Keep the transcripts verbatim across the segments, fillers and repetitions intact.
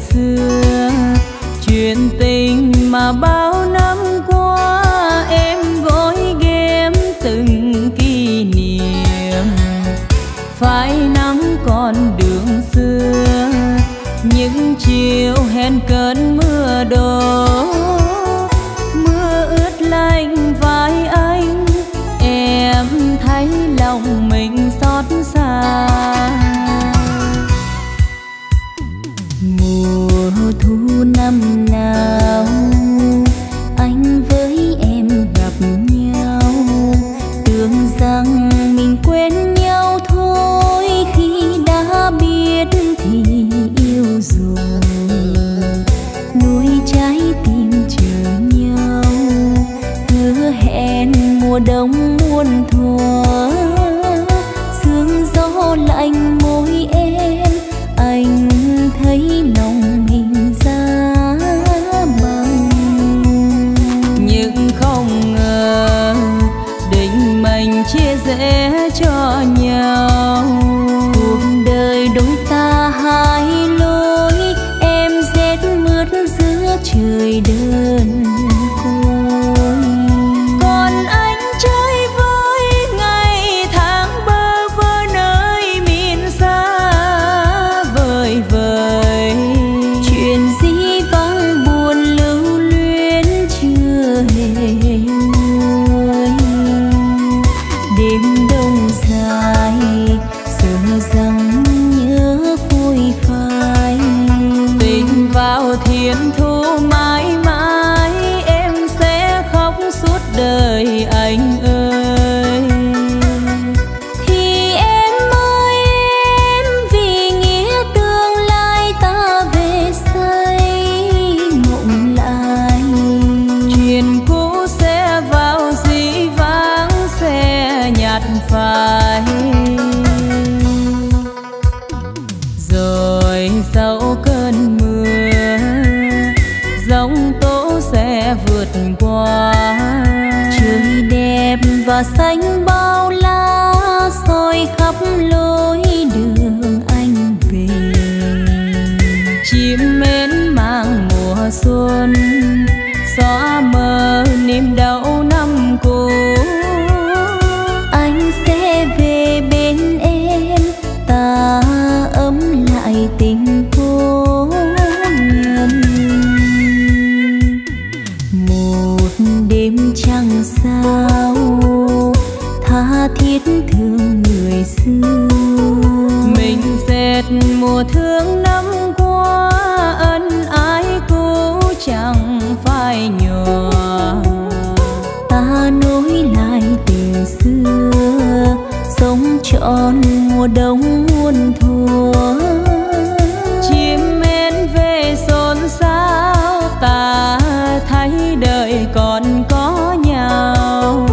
xưa, chuyện tình mà bao năm qua em gói ghém từng kỷ niệm. Phai nắng con đường xưa, những chiều hẹn cơn mưa đổ, mưa ướt lạnh vai anh, em thấy lòng mình xót xa. Mùa thu năm nào anh với em gặp nhau, tưởng rằng mình quen nhau thôi, khi đã biết thì yêu rồi. Nuôi trái tim chờ nhau, hứa hẹn mùa đông muôn thuở, sương gió lạnh môi em, anh thấy lòng mình giá băng. Nhưng không ngờ định mệnh chia rẽ cho nhau, cuộc đời đôi ta hai lối, em rét mướt giữa trời đơn côi. Còn anh chơi với ngày tháng bơ vơ nơi miền xa vời vời, chuyện dĩ vãng buồn lưu luyến chưa hề nguôi. Đêm đông dài sợ rằng nhớ phôi phai, tình vào thiên thu mãi mãi, em sẽ khóc suốt đời anh ơi. Thì em ơi em, vì nghĩa tương lai ta về xây mộng lại, chuyện cũ sẽ vào dĩ vãng, sẽ nhạt phai. Rồi sau cơn mưa, giông tố sẽ vượt qua, trời đẹp và xanh bao la, soi khắp lối đường anh về. Chim mến mang mùa xuân, xóa mờ niềm đau năm cũ, anh sẽ về bên em, ta ấm lại tình cố nhân. Một đêm trăng sao tha thiết thương người xưa, mình dệt mùa thương năm qua, ân ái cũ chẳng phai nhòa. Ta nối lại tình xưa, sống trọn mùa đông muôn thuở. Chim én về xôn xao, ta thấy đời còn có nhau.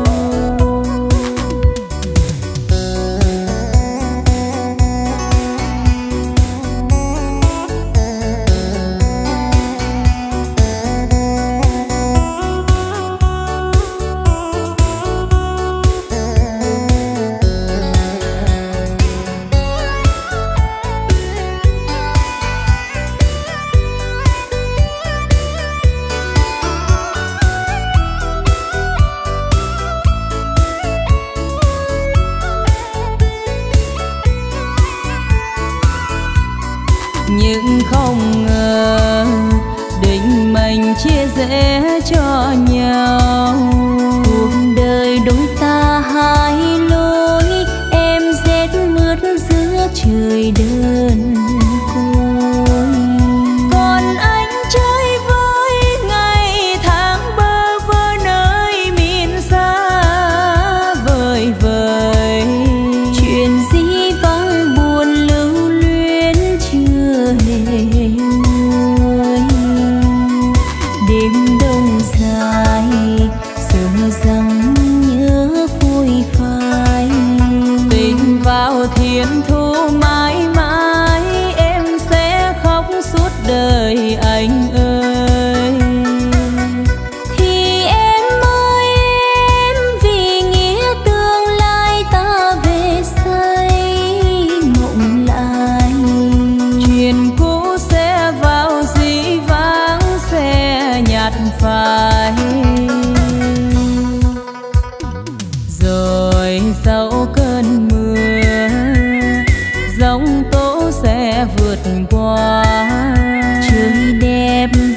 Nhưng không ngờ định mệnh chia rẽ cho nhau, cuộc đời đôi ta hai lối, em rét mướt giữa trời đơn côi. Còn anh chơi với ngày tháng bơ vơ nơi miền xa vời vời, chuyện dĩ vãng buồn lưu luyến chưa hề nguôi. Đêm đông dài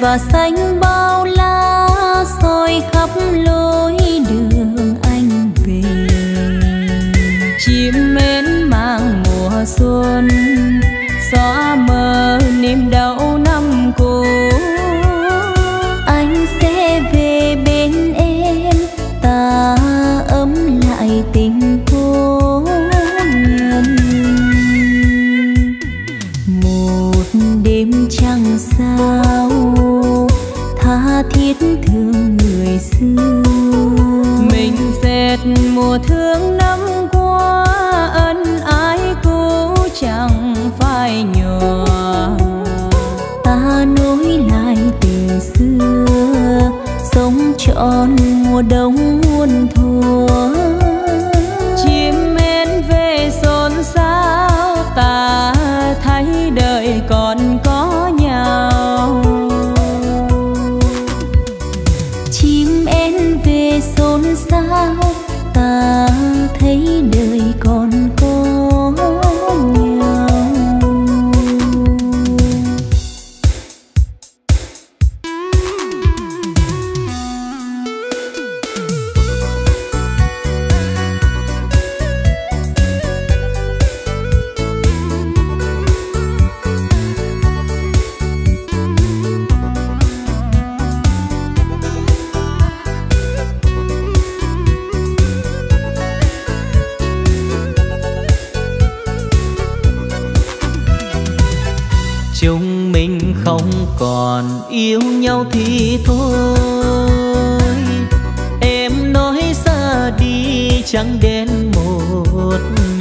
và xanh bao la soi khắp lối đường anh về. Chim mến mang mùa xuân xóa mờ niềm đau năm cũ. Anh sẽ về bên em ta ấm lại tình cô nhân. Một đêm trăng sao tha thiết thương người xưa. Mình dệt mùa thương năm qua ân ái cũ chẳng phai nhòa. Ta nối lại tình xưa sống trọn mùa đông muôn thuở. Chim én về xôn xao ta thấy đời còn có nhau. Chim én về xôn xao ta thấy đời còn có nhau. Chúng mình không còn yêu nhau thì thôi. Em nói ra đi chẳng đến một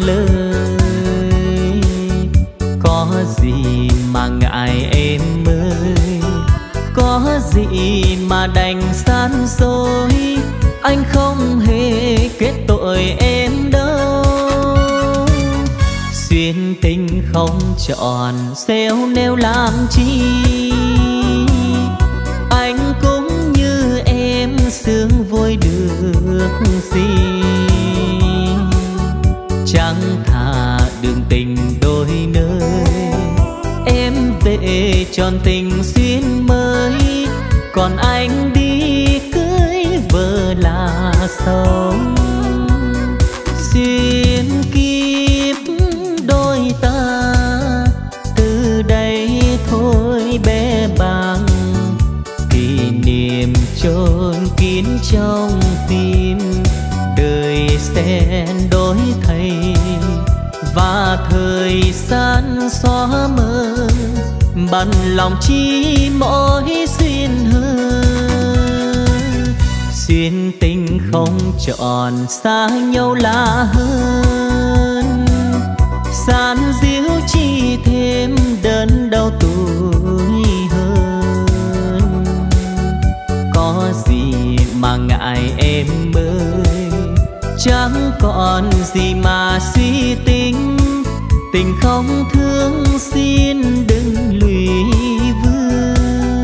lời. Có gì mà ngại em ơi, có gì mà đành san dối. Anh không hề kết tội em đâu. Duyên tình không chọn xéo nêu làm chi. Anh cũng như em sướng vui được gì. Chẳng thà đường tình đôi nơi. Em về tròn tình duyên mới. Còn anh đi cưới vợ là sống. Duyên kiếp đôi ta từ đây thôi bé bàng. Kỷ niệm chôn kín trong tim. Đời sẽ đổi thay và thời gian xóa mờ. Bận lòng chi mỗi duyên hơn. Duyên tình không chọn xa nhau là hơn. San díu chi thêm đớn đau tuổi hơn. Có gì mà ngại em ơi, chẳng còn gì mà suy tính. Tình không thương xin đừng lụy vương.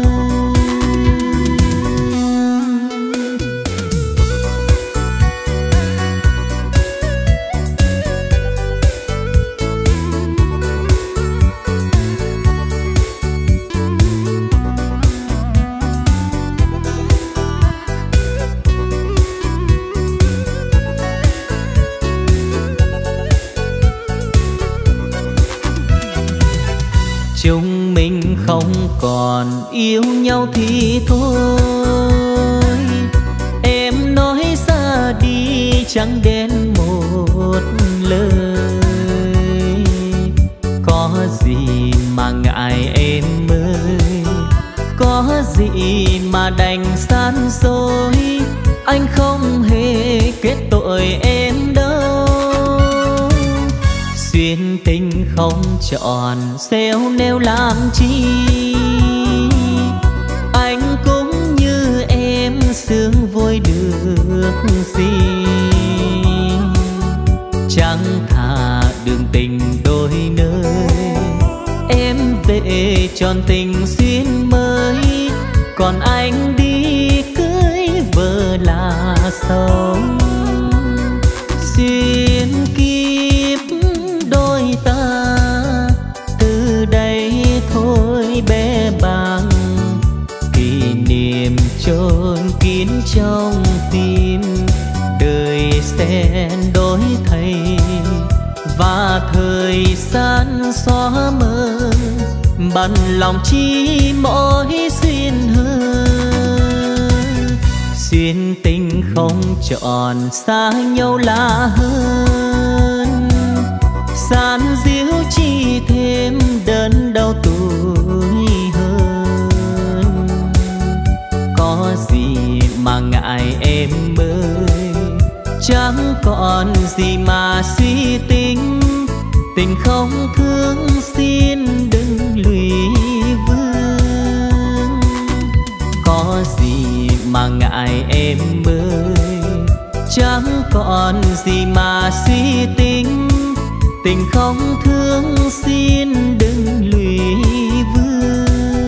Chúng mình không còn yêu nhau thì thôi. Em nói ra đi chẳng đến một lời. Có gì mà ngại em ơi, có gì mà đành san dối. Anh không hề kết tội em đâu. Duyên tình không chọn xéo nêu làm chi. Anh cũng như em sướng vui được gì. Chẳng thà đường tình đôi nơi. Em về tròn tình duyên mới. Còn anh đi cưới vợ là sống. Duyên kiếp đôi ta từ đây thôi bé bàng. chôn kín trong tim, đời sẽ đổi thay và thời gian xóa mơ, bận lòng chi mỗi duyên hơn. Duyên tình không chọn xa nhau là hơn, gian díu chi thêm đớn đau tuổi hơn. Có gì mà ngại em ơi, chẳng còn gì mà suy tính, tình không thương xin đừng lụy vương. Có gì mà ngại em ơi, chẳng còn gì mà suy tính, tình không thương xin đừng lụy vương.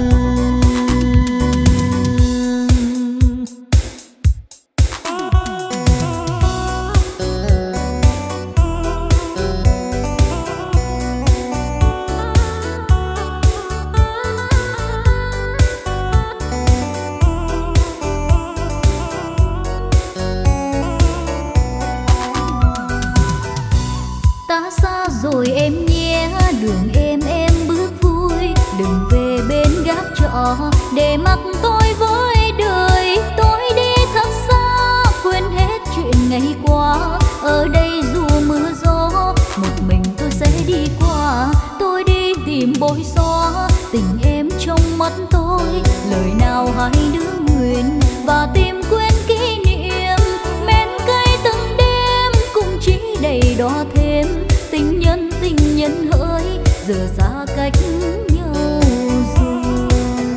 Rồi em nhé, đường em em bước vui, đừng về bên gác trọ để mặc tôi với đời. Tôi đi thật xa, quên hết chuyện ngày qua, ở đây dù mưa gió, một mình tôi sẽ đi qua. Tôi đi tìm bối xóa tình em trong mắt tôi, lời nào hai đứa nguyện và tìm quên kỷ niệm. Men cay từng đêm cũng chỉ đầy đọa thêm tình nhân tình nhân hỡi, giờ xa cách nhau rồi.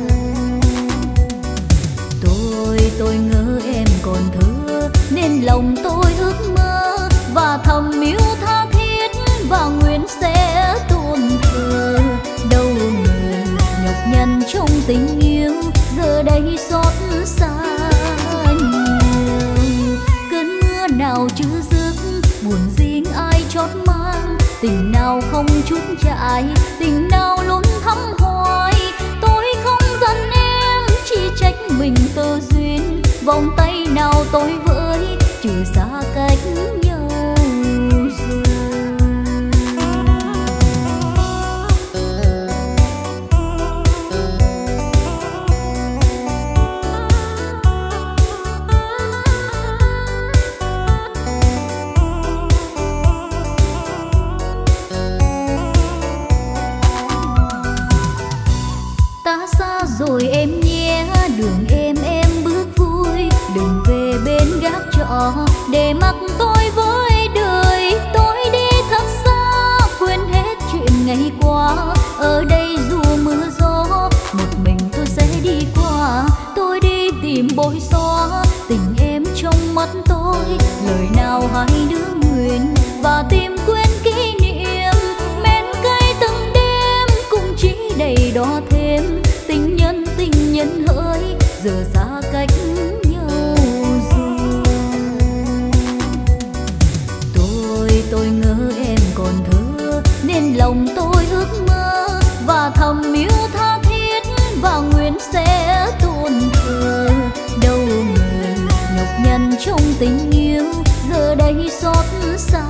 Tôi tôi ngỡ em còn thơ nên lòng tôi ước mơ và thầm yêu tha thiết và nguyện sẽ tôn thờ. Đâu ngờ nhọc nhằn trong tình yêu giờ đây xót xa nhiều. Cơn mưa nào chưa dứt buồn riêng ai chót mang, tình nào không chút chạy, tình nào luôn thắm hoài. Tôi không giận em, chỉ trách mình tơ duyên, vòng tay nào tôi với trừ xa cách nhau rồi. Rồi em nhé, đường em em bước vui, đừng về bên gác trọ để mặc tôi với đời. Tôi đi thật xa, quên hết chuyện ngày qua, ở đây dù mưa gió, một mình tôi sẽ đi qua. Tôi đi tìm bối xóa tình em trong mắt tôi, lời nào hai đứa nguyện và tìm quên kỷ niệm. Men cay từng đêm cũng chỉ đầy đọa thêm tình nhân tình nhân hỡi, giờ xa cách nhau rồi. Tôi tôi ngỡ em còn thơ nên lòng tôi ước mơ và thầm yêu tha thiết và nguyện sẽ tôn thờ. Đâu ngờ nhọc nhằn trong tình yêu giờ đây xót xa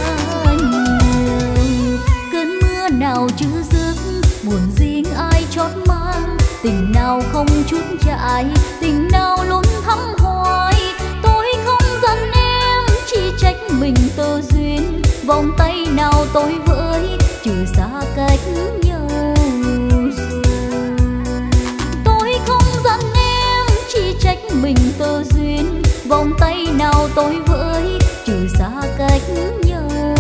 nhiều. Cơn mưa nào chưa dứt buồn riêng ai chót mang, tình nào không chút chạy, tình nào luôn thắm hoài. Tôi không giận em, chỉ trách mình tơ duyên, vòng tay nào tôi với trừ xa cách nhau rồi. Tôi không giận em, chỉ trách mình tơ duyên, vòng tay nào tôi với trừ xa cách nhau rồi.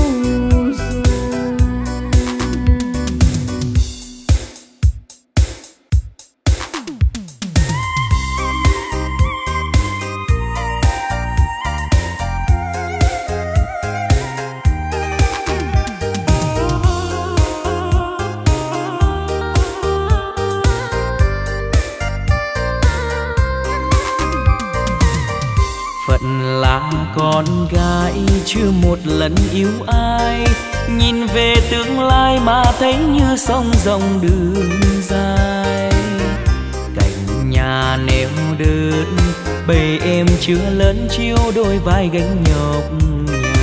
Con gái chưa một lần yêu ai, nhìn về tương lai mà thấy như sông rộng đường dài. Cạnh nhà neo đơn chưa lớn chiếu đôi vai gánh nhọc nhằn.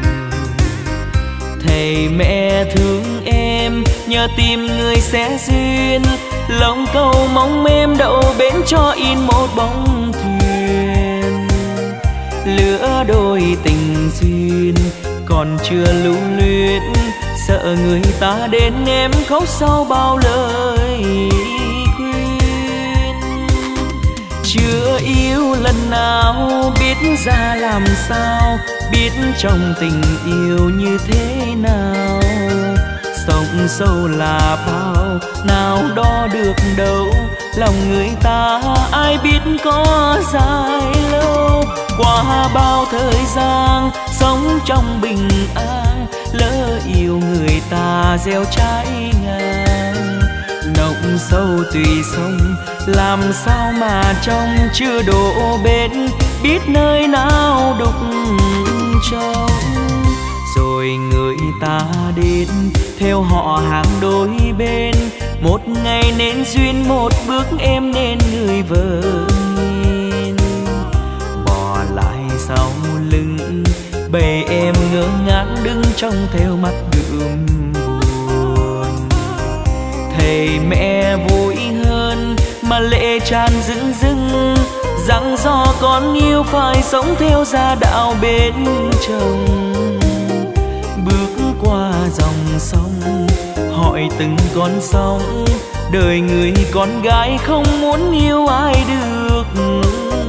Thầy mẹ thương em nhờ tìm người sẽ duyên, lòng cầu mong em đậu bến cho in một bóng thuyền. Lứa đôi tình duyên còn chưa lưu luyến, sợ người ta đến em khóc sau bao lời khuyên. Chưa yêu lần nào biết ra làm sao, biết trong tình yêu như thế nào. Sống sâu là bao, nào đo được đâu, lòng người ta ai biết có dài lâu. Qua bao thời gian sống trong bình an, lỡ yêu người ta gieo trái ngang. Nộng sâu tùy sông, làm sao mà trong chưa đổ bên, biết nơi nào đục trống. Rồi người ta đến theo họ hàng đôi bên, một ngày nên duyên một bước em nên người vợ nhìn. Bỏ lại sau lưng bầy em ngơ ngác đứng trong theo mắt đượm buồn. Thầy mẹ vui hơn mà lệ tràn rưng rưng, rằng do con yêu phải sống theo gia đạo bên chồng. Bước qua dòng sông hỏi từng con sóng, đời người con gái không muốn yêu ai được không.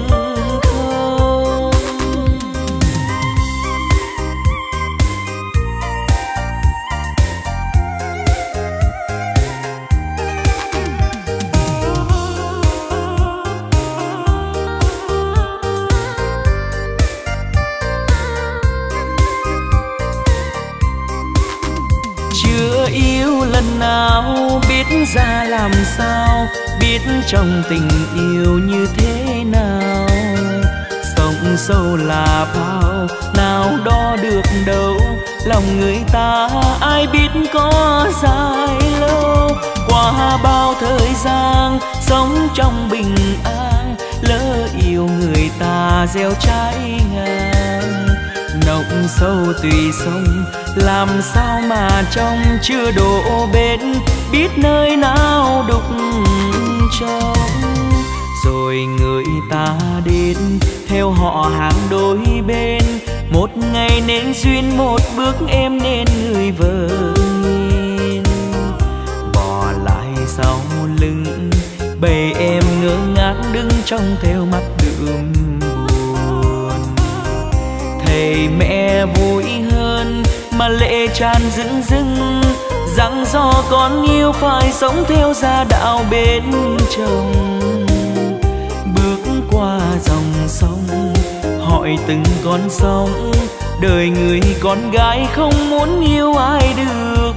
Yêu lần nào biết ra làm sao, biết trong tình yêu như thế nào. Sống sâu là bao, nào đo được đâu, lòng người ta ai biết có dài lâu. Qua bao thời gian sống trong bình an, lỡ yêu người ta gieo trái ngang. Nộng sâu tùy sông, làm sao mà trong chưa đổ bên, biết nơi nào đục trống. Rồi người ta đến theo họ hàng đôi bên, một ngày nên duyên một bước em nên người vợ nhìn. Bỏ lại sau lưng bầy em ngơ ngác đứng trong theo mắt đượm buồn. Thầy mẹ vui hơn mà lệ tràn rưng rưng, rằng do con yêu phải sống theo gia đạo bên chồng. Bước qua dòng sông hỏi từng con sóng, đời người con gái không muốn yêu ai được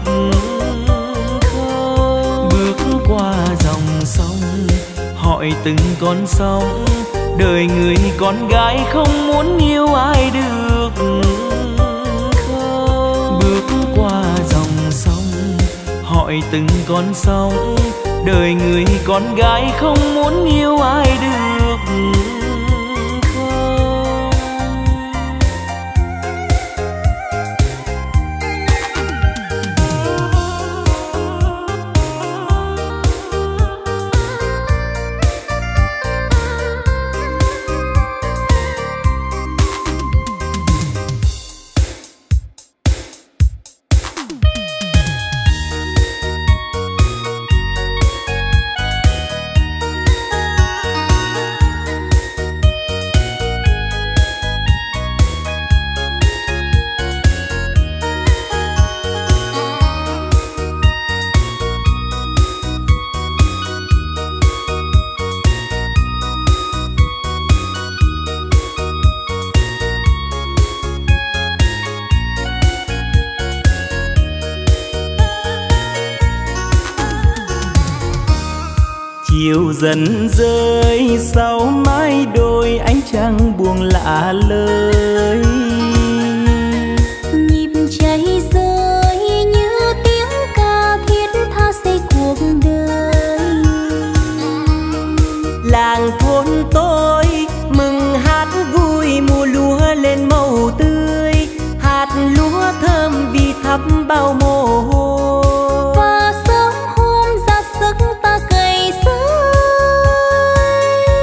không. Bước qua dòng sông hỏi từng con sóng, đời người con gái không muốn yêu ai được không. Bước qua dòng sông hỏi từng con sóng, đời người con gái không muốn yêu ai được không. Chiều dần rơi sau mái đôi, ánh trăng buông lạ lời. Nhịp cháy rơi như tiếng ca thiết tha xây cuộc đời. Làng thôn tôi mừng hát thắp bao mồ hôi. Và sớm hôm ra sức ta cày sới.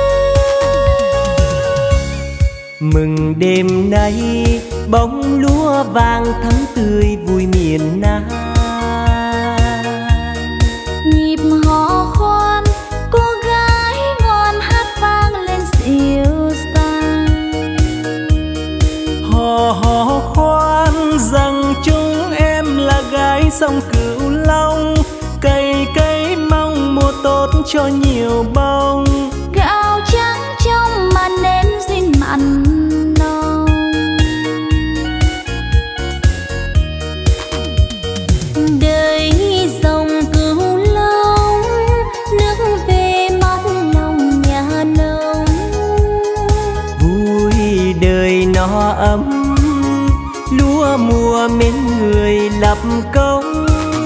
Mừng đêm nay bóng lúa vàng thắm tươi vui miền Nam. Nhịp hò khoan cô gái ngon hát vang lên dịu dàng. Hò hò khoan rằng chúng em là gái sông Cửu Long, cây cây mong mùa tốt cho nhiều bông. Gạo trắng trong màn nến duyên mặn nồng. Đời dòng Cửu Long, nước về mắt lòng nhà nông. Vui đời nó ấm, lúa mùa mến người lập công.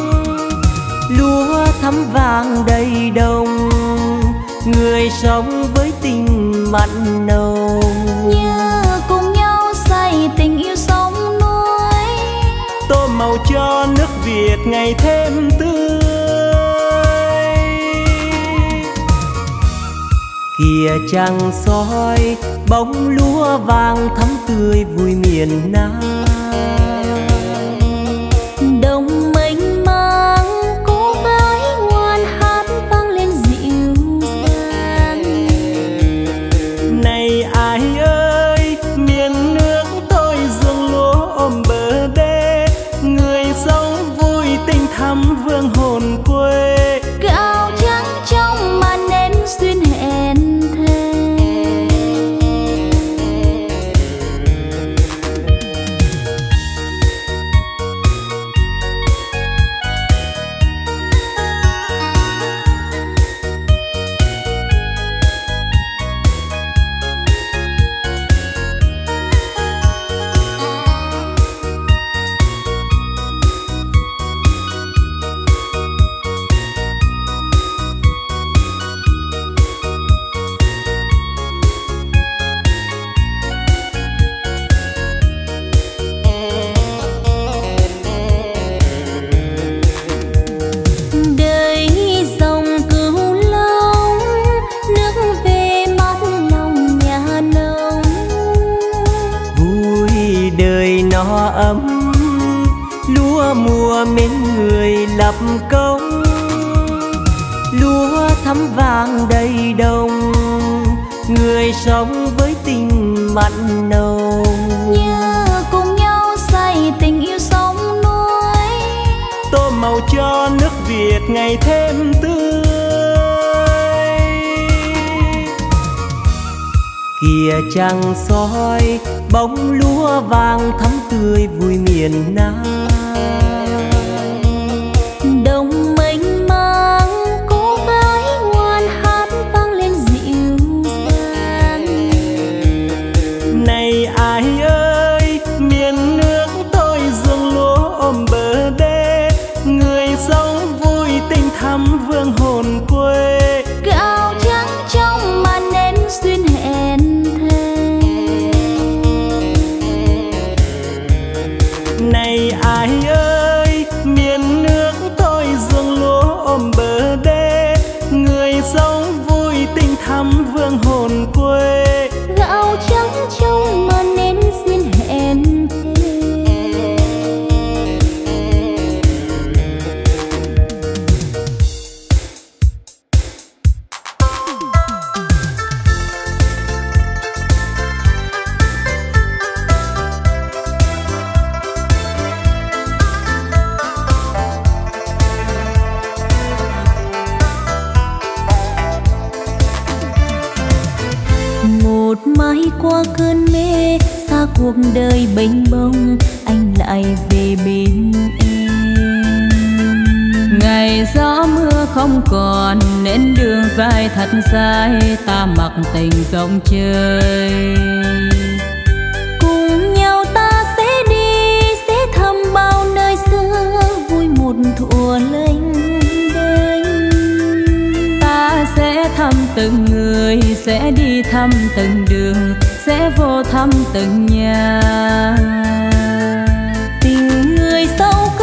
Lúa thắm vàng đầy đồng, người sống với tình mặn nồng. Nhớ cùng nhau say tình yêu sông núi, Tô màu cho nước Việt ngày thêm tươi. Kìa trăng soi bóng lúa vàng thắm tươi vui miền Nam. đồng mênh mang cô gái ngoan hát vang lên dịu dàng. Này ai ơi, miền nước tôi ruộng lúa ôm bờ đê, người sống vui tình thắm vương hồn quê. Gạo trắng trong màn nến duyên hẹn thề. Đời dòng Cửu Long, nước về mắt lòng nhà nông. Vui đời nó ấm, lúa mùa mến người lập công. Lúa thắm vàng đầy đồng, người sống với tình mặn nồng. Nhớ cùng nhau say tình yêu sông núi, Tô màu cho nước Việt ngày thêm tươi. Kìa trăng soi bóng lúa vàng thắm tươi vui miền Nam. đồng mênh mang cô gái ngoan hát vang lên dịu dàng. Này ai ơi, miền nước tôi ruộng lúa ôm bờ đê, người sống vui tình thắm vương hồn quê. Gạo trắng trong màn nến duyên hẹn thề. Này ai ơi, miền nước tôi ruộng lúa ôm bờ đê, người sống vui tình thắm vương hồn quê. Gạo trắng trong màn nến duyên hẹn thề. Một mai qua cơn mê, xa cuộc đời bênh bông, anh lại về bên em. Ngày gió mưa không còn nên đường dài thật dài, ta mặc tình rộng trời. Cùng nhau ta sẽ đi, sẽ thăm bao nơi xưa, vui một thuở lênh đênh. Ta sẽ thăm từng người, sẽ đi thăm từng đường, sẽ vô thăm từng nhà. Tình người sâu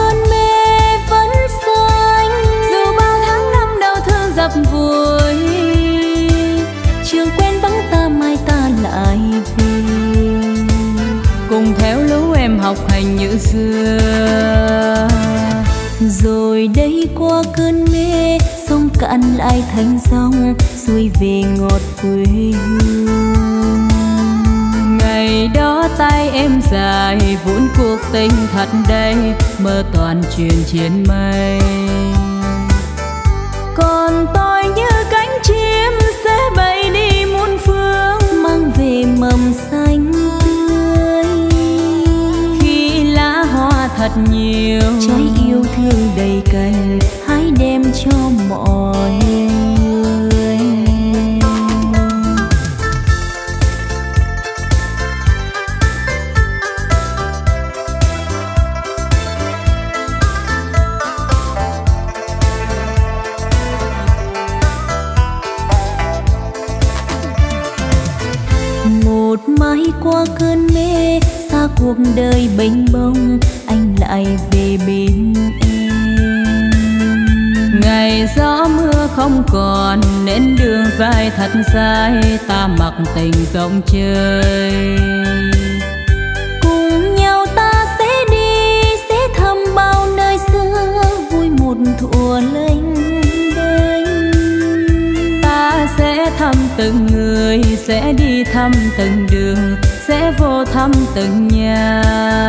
vui. Trường quen vắng ta mai ta lại về, cùng theo lũ em học hành như xưa. Rồi đây qua cơn mê, sông cạn lại thành dòng, xuôi về ngọt quê hương. Ngày đó tay em dài vốn cuộc tình thật đây, mơ toàn chuyện trên mây. Còn tôi như cánh chim sẽ bay đi muôn phương, mang về mầm xanh tươi. Khi lá hoa thật nhiều, trái yêu thương đầy cành, hãy đem cho mọi người. Một mai qua cơn mê, xa cuộc đời bênh bông, anh lại về bên em. Ngày gió mưa không còn nên đường dài thật dài, ta mặc tình rộng chơi. Cùng nhau ta sẽ đi, sẽ thăm bao nơi xưa, vui một thuở lênh đênh. Ta sẽ thăm từng người, sẽ đi thăm từng đường, sẽ vô thăm từng nhà.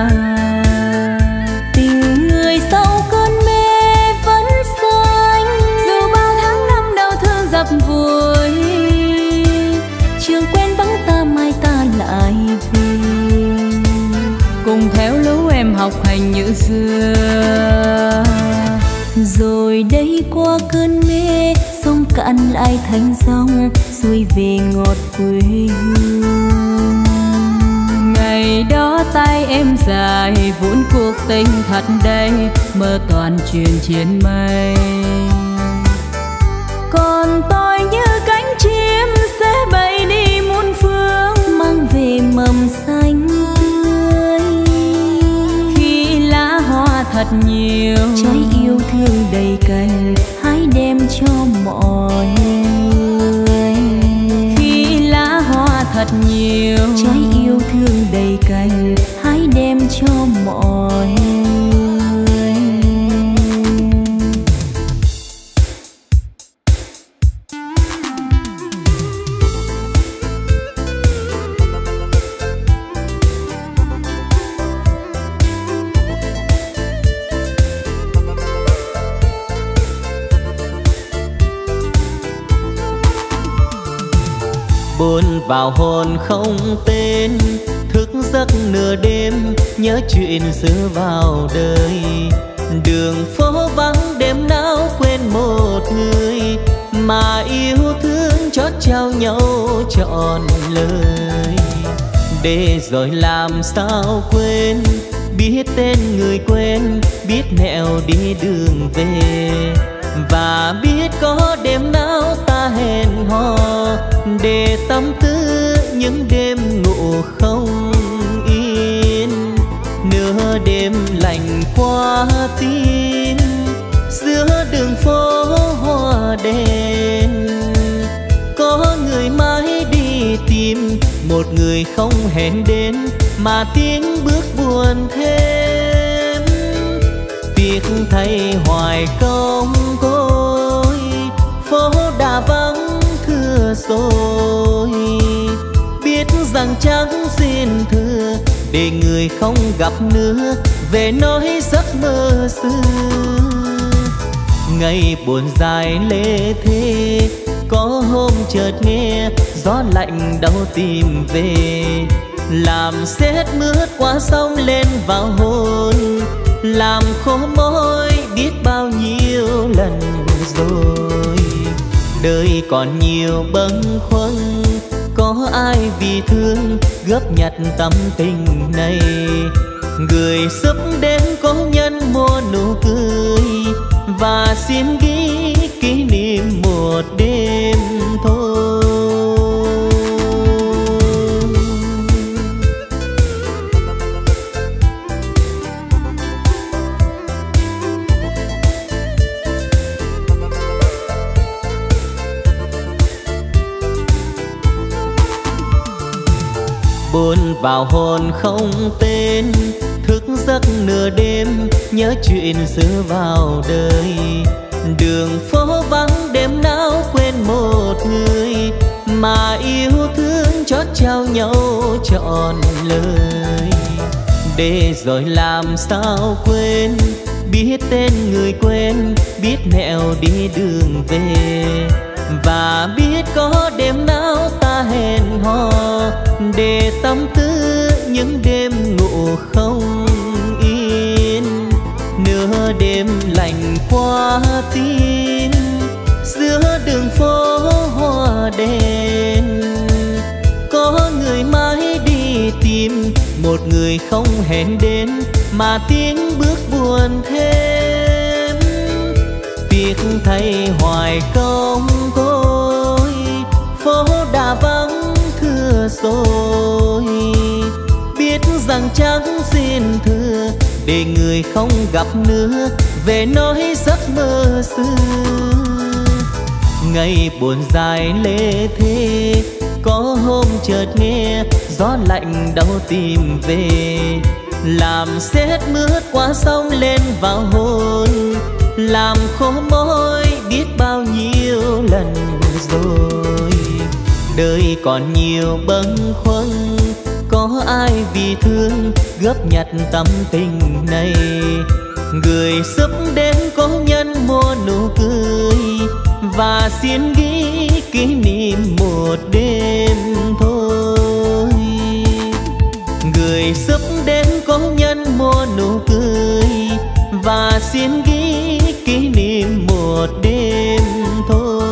Tình người sau cơn mê vẫn xanh, dù bao tháng năm đau thương dập vùi. trường quen vắng ta mai ta lại về, cùng theo lũ em học hành như xưa. Rồi đây qua cơn mê, sông cạn lại thành dòng, xuôi về ngọt quê hương. Ngày đó tay em dài vốn cuộc tình thật đây, mơ toàn chuyện trên mây. Còn tôi như cánh chim sẽ bay đi muôn phương, mang về mầm xanh tươi. Khi lá hoa thật nhiều, trái yêu thương đầy cành, hãy đem cho mọi người. Khi lá hoa thật nhiều, trái yêu thương đầy cành, hãy đem cho mọi người. Buồn vào hồn không tên, thức giấc nửa đêm, nhớ chuyện xưa vào đời. Đường phố vắng đêm nào quên một người, mà yêu thương chót trao nhau trọn lời. Để rồi làm sao quên, biết tên người quên, biết nẻo đi đường về. Và biết có đêm nào ta hẹn hò, để tâm tư những đêm ngủ không yên. Nửa đêm lạnh qua tim, giữa đường phố hoa đèn. Có người mãi đi tìm, một người không hẹn đến, mà tiếng bước buồn thêm. Tiếc thay hoài công côi, phố đã vắng thưa rồi. Biết rằng chẳng xin thưa, để người không gặp nữa, về nói giấc mơ xưa. Ngày buồn dài lê thế, có hôm chợt nghe gió lạnh đau tìm về. Làm sét mướt qua sông lên vào hồn, làm khô môi biết bao nhiêu lần rồi. Đời còn nhiều bâng khuâng, có ai vì thương góp nhặt tâm tình này. Người sắp đến có nhân mua nụ cười, và xin ghi kỷ niệm một đêm thôi. buồn vào hồn không tên, thức giấc nửa đêm nhớ chuyện xưa vào đời. Đường phố vắng đêm nào quên một người mà yêu thương chót trao nhau trọn lời. Để rồi làm sao quên, biết tên người quên, biết nẻo đi đường về. Và biết có đêm nào ta hẹn hò để tâm tư những đêm ngủ không yên. Nửa đêm lạnh qua tim giữa đường phố hoa đèn, có người mãi đi tìm một người không hẹn đến mà tiếng bước buồn thêm. Tiếc thay hoài công côi, phố đã vắng thưa rồi. Biết rằng chẳng xin thưa để người không gặp nữa về nói giấc mơ xưa. Ngày buồn dài lê thế, có hôm chợt nghe gió lạnh đau tìm về, làm sét mướt qua sông lên vào hồn, làm khô môi biết bao nhiêu lần rồi. Đời còn nhiều bâng khuâng, có ai vì thương góp nhặt tâm tình này. Người sắp đến có nhân mua nụ cười và xin ghi kỷ niệm một đêm thôi. Người sắp đến có nhân mua nụ cười và xin ghi kỷ niệm một đêm thôi.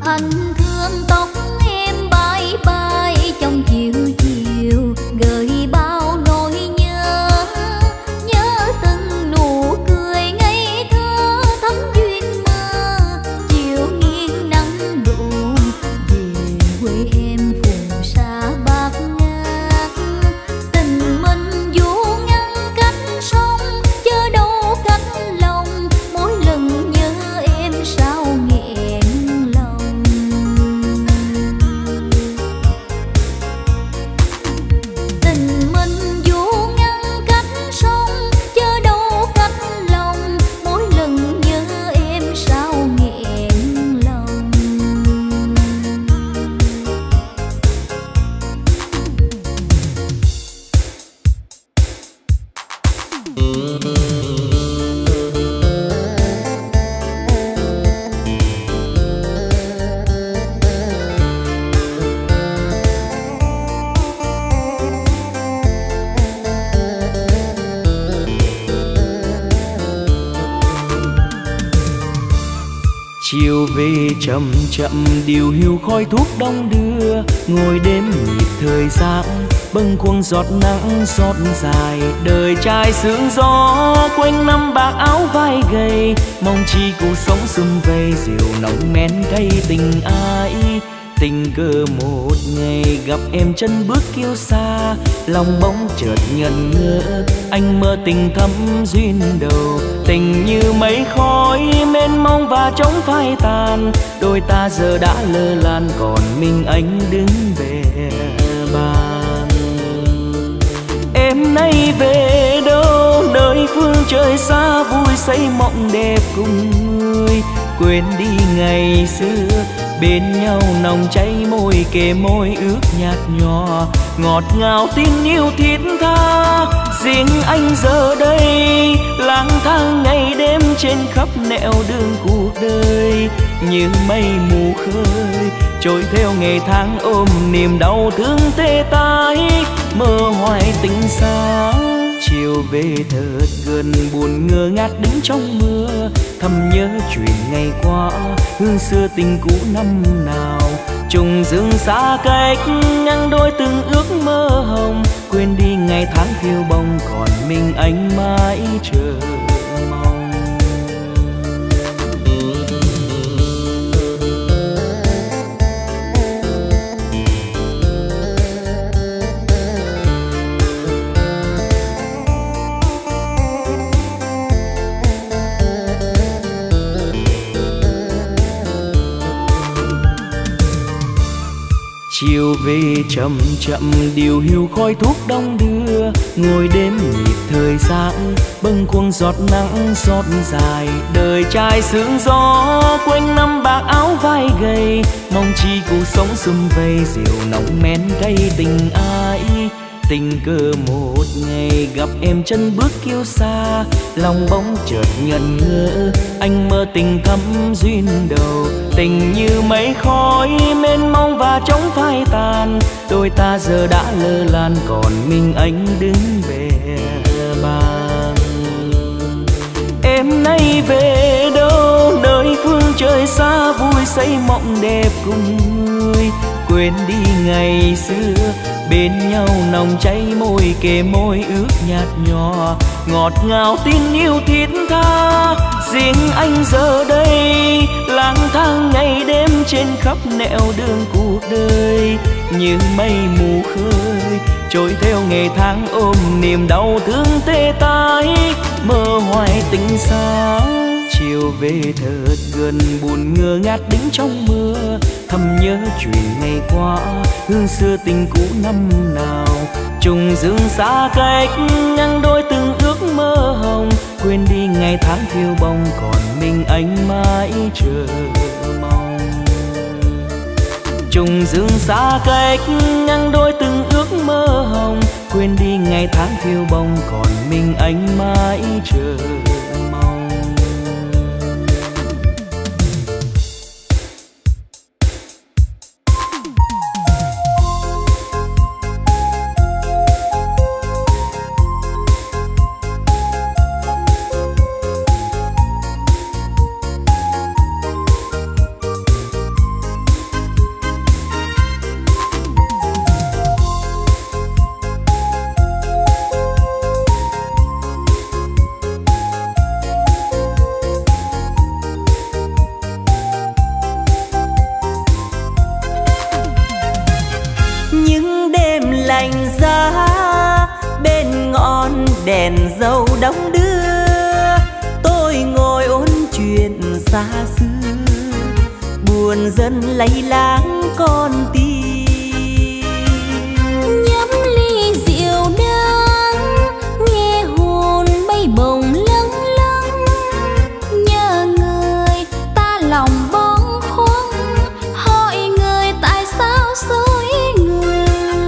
anh thương tóc em bay bay trong chiều chiều, gợi bao nỗi nhớ, nhớ từng nụ cười ngây thơ thắm duyên mơ. Chiều nghiêng nắng đổ về quê em phù sa bát ngát, tình mình du ngăn cách sông chớ đâu cách lòng. Mỗi lần nhớ em sao nghẹn lòng. Tình mình du ngăn cách sông chớ đâu cách lòng. Mỗi lần nhớ em sao nghẹn lòng. Chiều về chậm chậm điều hiu khói thuốc đông đưa, ngồi đêm nhịp thời gian bâng khuâng giọt nắng giọt dài. Đời trai sương gió quanh năm bạc áo vai gầy, mong chi cuộc sống sum vầy rượu nồng men cay tình ai. Tình cờ một ngày gặp em chân bước kiêu xa, lòng bỗng chợt ngẩn ngơ, anh mơ tình thắm duyên đầu. Tình như mây khói mênh mông và chóng phai tàn, đôi ta giờ đã lơ lan còn mình anh đứng về bàn. Em nay về đâu nơi phương trời xa, vui xây mộng đẹp cùng người, quên đi ngày xưa bên nhau nồng cháy môi kề môi ước nhạt nhòa, ngọt ngào tin yêu thiết tha. Riêng anh giờ đây lang thang ngày đêm trên khắp nẻo đường cuộc đời, như mây mù khơi trôi theo ngày tháng ôm niềm đau thương tê tái, mơ hoài tình xa. Chiều về thật gần buồn ngơ ngát đứng trong mưa, thầm nhớ chuyện ngày qua hương xưa tình cũ năm nào. Trùng rừng xa cách ngăn đôi từng ước mơ hồng, quên đi ngày tháng phiêu bồng còn mình anh mãi chờ mong. Chiều về chậm chậm điều hiu khói thuốc đông đưa, ngồi đêm nhịp thời gian bâng khuâng giọt nắng giọt dài. Đời trai sương gió quanh năm bạc áo vai gầy, mong chi cuộc sống sum vầy rượu nồng men cay tình ai. Tình cờ một ngày gặp em chân bước kiêu xa, lòng bỗng chợt ngẩn ngơ, anh mơ tình thắm duyên đầu. Tình như mây khói mênh mông và chóng phai tàn, đôi ta giờ đã lơ lan còn mình anh đứng về bàn. Em nay về đâu nơi phương trời xa, vui xây mộng đẹp cùng người, quên đi ngày xưa bên nhau nồng cháy môi kề môi ước nhạt nhòa, ngọt ngào tin yêu thiết tha. Riêng anh giờ đây lang thang ngày đêm trên khắp nẻo đường cuộc đời, như mây mù khơi trôi theo ngày tháng ôm niềm đau thương tê tái, mơ hoài tình xa. Chiều về thật gần buồn ngơ ngát đứng trong mưa, thầm nhớ chuyện ngày qua hương xưa tình cũ năm nào. Trùng rừng xa cách ngăn đôi từng ước mơ hồng, quên đi ngày tháng phiêu bồng còn mình anh mãi chờ mong. Trùng rừng xa cách ngăn đôi từng ước mơ hồng, quên đi ngày tháng phiêu bồng còn mình anh mãi chờ mong. lạnh giá, bên ngọn đèn dầu đong đưa. Tôi ngồi ôn chuyện xa xưa, buồn dần lay láng con tim. Nhấp ly rượu đắng, nghe hồn bay bồng lâng lâng. Nhớ người ta lòng bâng khuâng, hỏi người tại sao dối người.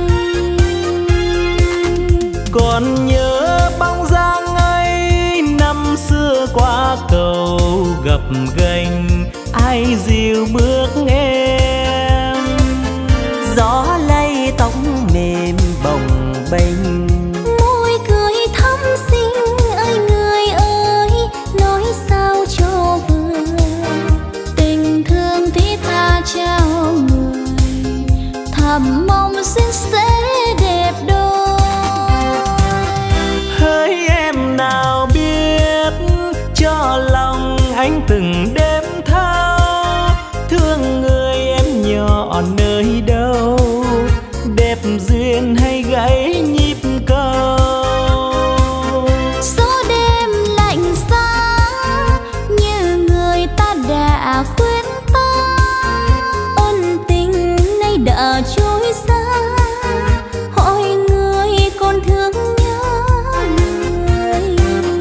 Còn nhớ bóng dáng ấy năm xưa qua cầu gập ghềnh, ai dìu bước em. Gió lay tóc mềm bồng bềnh, Môi cười thắm xinh ơi người ơi, nói sao cho vừa. Tình thương thiết tha trao người, thầm mong duyên sẽ đẹp đôi. Hỡi em nào biết cho lòng anh từng đêm thao, thương người em nhỏ nơi đâu, đẹp duyên hay gãy nhịp cầu. Gió đêm lạnh giá, như người ta đã quên ta. Ân tình nay đã trôi xa, hỏi người còn thương nhớ người.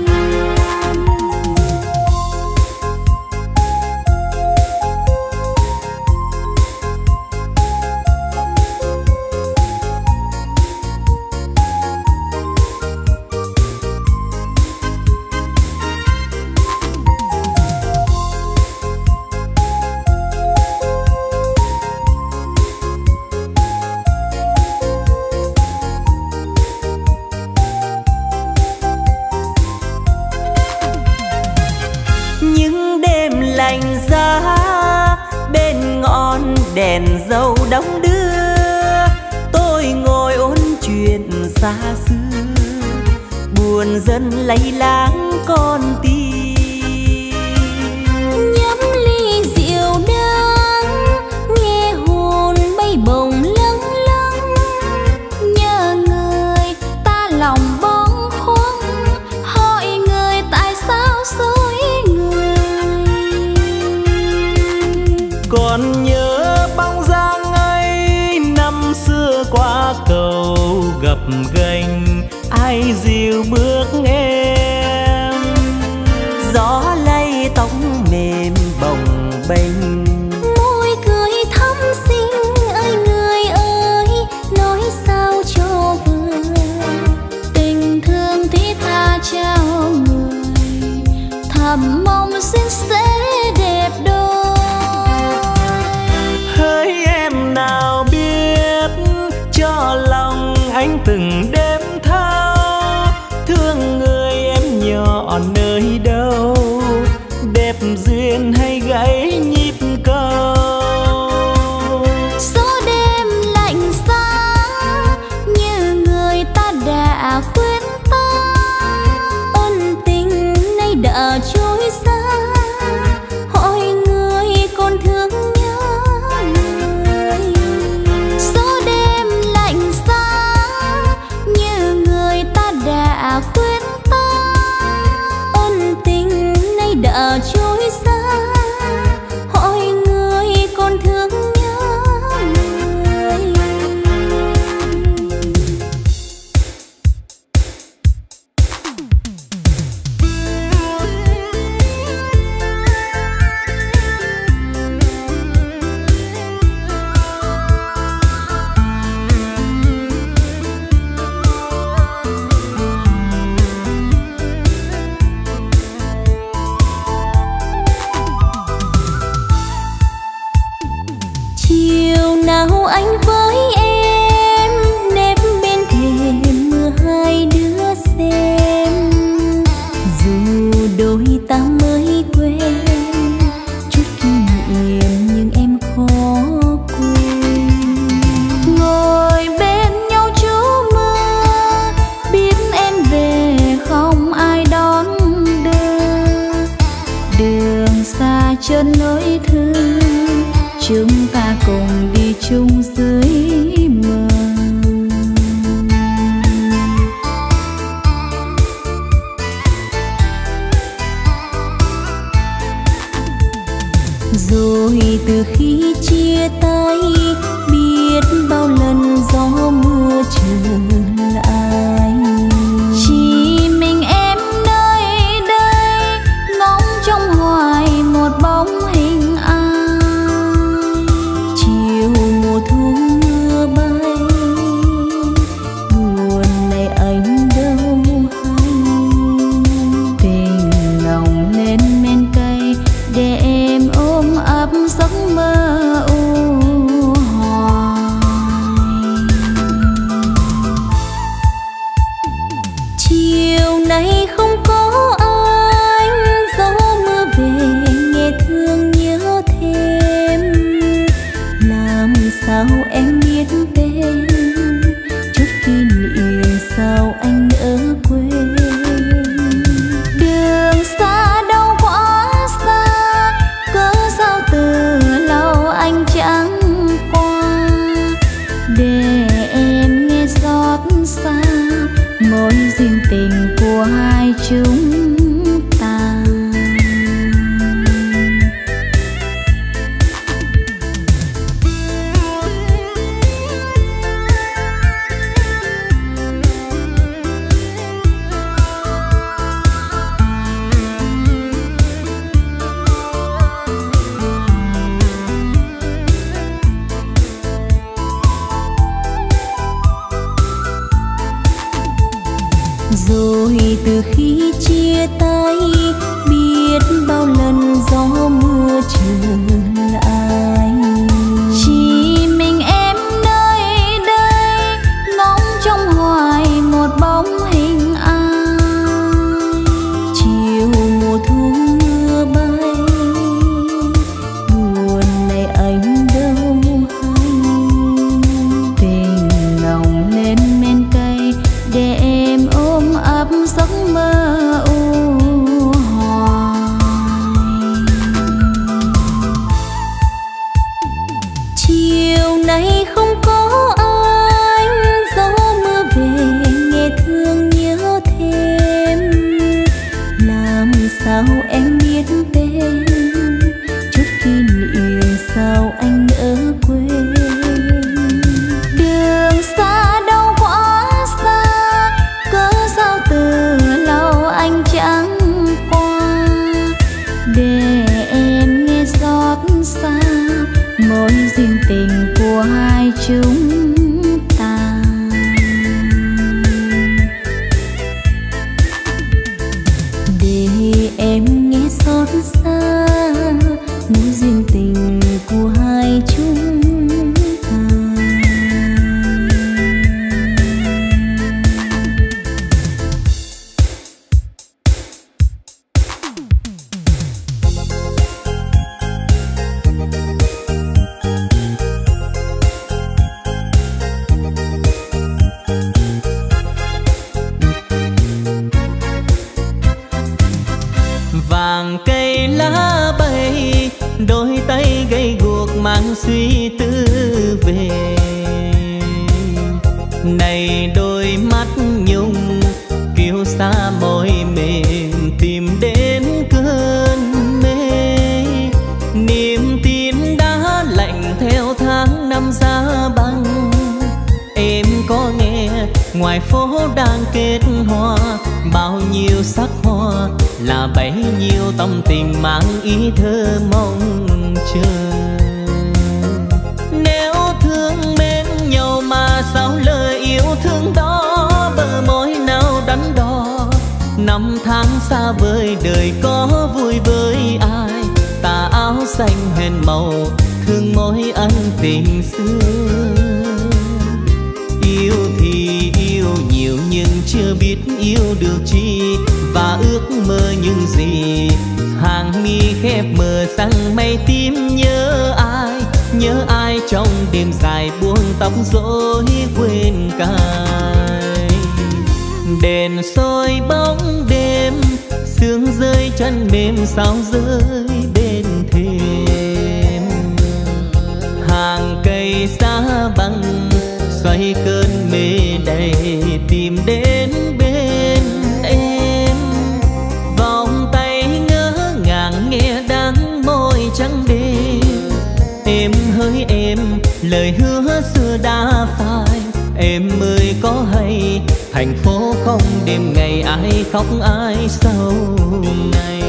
những đêm lạnh giá, bên ngọn đèn dầu đong đưa. Tôi ngồi ôn chuyện xa xưa, buồn dần lay láng con tim. Nhấp ly rượu đắng, nghe hồn bay bồng lâng lâng. Nhớ người ta lòng bâng khuâng, hỏi người tại sao dối người. Còn nhớ bóng dáng ấy năm xưa qua cầu gập ghềnh, ai dìu bước em. Gió lay tóc mềm bồng bềnh, Môi cười thắm xinh ơi người ơi, nói sao cho vừa. Tình thương thiết tha trao người, thầm mong duyên sẽ đẹp đôi. Hỡi em nào biết cho lòng anh từng đêm thao, thương người em nhỏ nơi đâu, đẹp duyên hay gãy nhịp cầu. Gió đêm lạnh giá, như người ta đã quên ta. Ân tình nay đã trôi xa, hỏi người còn thương nhớ người. Gió đêm lạnh giá, như người ta đã quên ta. Ân tình nay đã trôi xa, hỏi người còn thương nhớ người. Chiều nào anh với em nép bên thềm mưa hai đứa xem. Dù đôi ta mới quen, chút kỷ niệm nhưng em khó quên. Ngồi bên nhau trú mưa, biết em về không ai đón đưa. Đường xa chân nỗi thương, chúng ta cùng đi chung dưới mưa. chia tay, biết bao lần gió mưa trở lại. Chỉ mình em nơi đây, ngóng trong hoài một bóng hình ai. Chiều mùa thu mưa bay, buồn này anh đâu hay. Tình nồng lên men cay, để em ôm ấp giấc mơ u hoài. Chiều nay không có anh, gió mưa về nghe thương nhớ thêm. Làm sao em biết tên, chút kỷ niệm sao anh nỡ quên. Đường xa đâu quá xa, cớ sao từ lâu anh chẳng qua. Để em nghe xót xa mối duyên tình của hai chúng ta. Rồi từ khi chia tay, biết bao lần gió mưa trở lại. Chỉ mình em nơi đây, ngóng trong hoài một bóng hình ai. Chiều mùa thu mưa bay, buồn này anh đâu hay. Tình nồng lên men cay, để em ôm ấp giấc mơ u hoài. Chiều nay không có anh, gió mưa về nghe thương nhớ thêm. Làm sao em biết tên, chút kỷ niệm sao anh nỡ quên. Đường xa đâu quá xa, cớ sao từ lâu anh chẳng qua. Để em nghe xót xa mối duyên tình của hai chúng ta. Để em nghe xót xa mối duyên tình của hai chúng ta. Vàng cây lá bay, đôi tay gầy guộc mang suy tư về. Này đôi mắt nhung kiêu xa môi mềm, tìm đến cơn mê. Niềm tin đã lạnh theo tháng năm giá băng. Em có nghe ngoài phố đang kết hoa, bao nhiêu sắc hoa là bấy nhiêu tâm tình mang ý thơ mong chờ. Nếu thương mến nhau mà sao lời yêu thương đó, bờ môi nào đắn đo. Năm tháng xa vời đời có vui với ai, tà áo xanh hèn màu thương môi anh tình xưa. Yêu thì yêu nhiều nhưng chưa biết yêu được chi, và ước mơ những gì. Hàng mi khép mờ sang mây tím, nhớ ai, nhớ ai trong đêm dài buông tóc rối quên cài. Đèn soi bóng đêm, sương rơi chân mềm sao rơi bên thềm. Hàng cây xa băng xoay cơn mê đầy, tìm đến bên em. Vòng tay ngỡ ngàng nghe đắng môi trắng đêm, em hơi hỡi em, lời hứa xưa đã phai. Em ơi có hay, thành phố không đêm ngày ai khóc ai sầu này.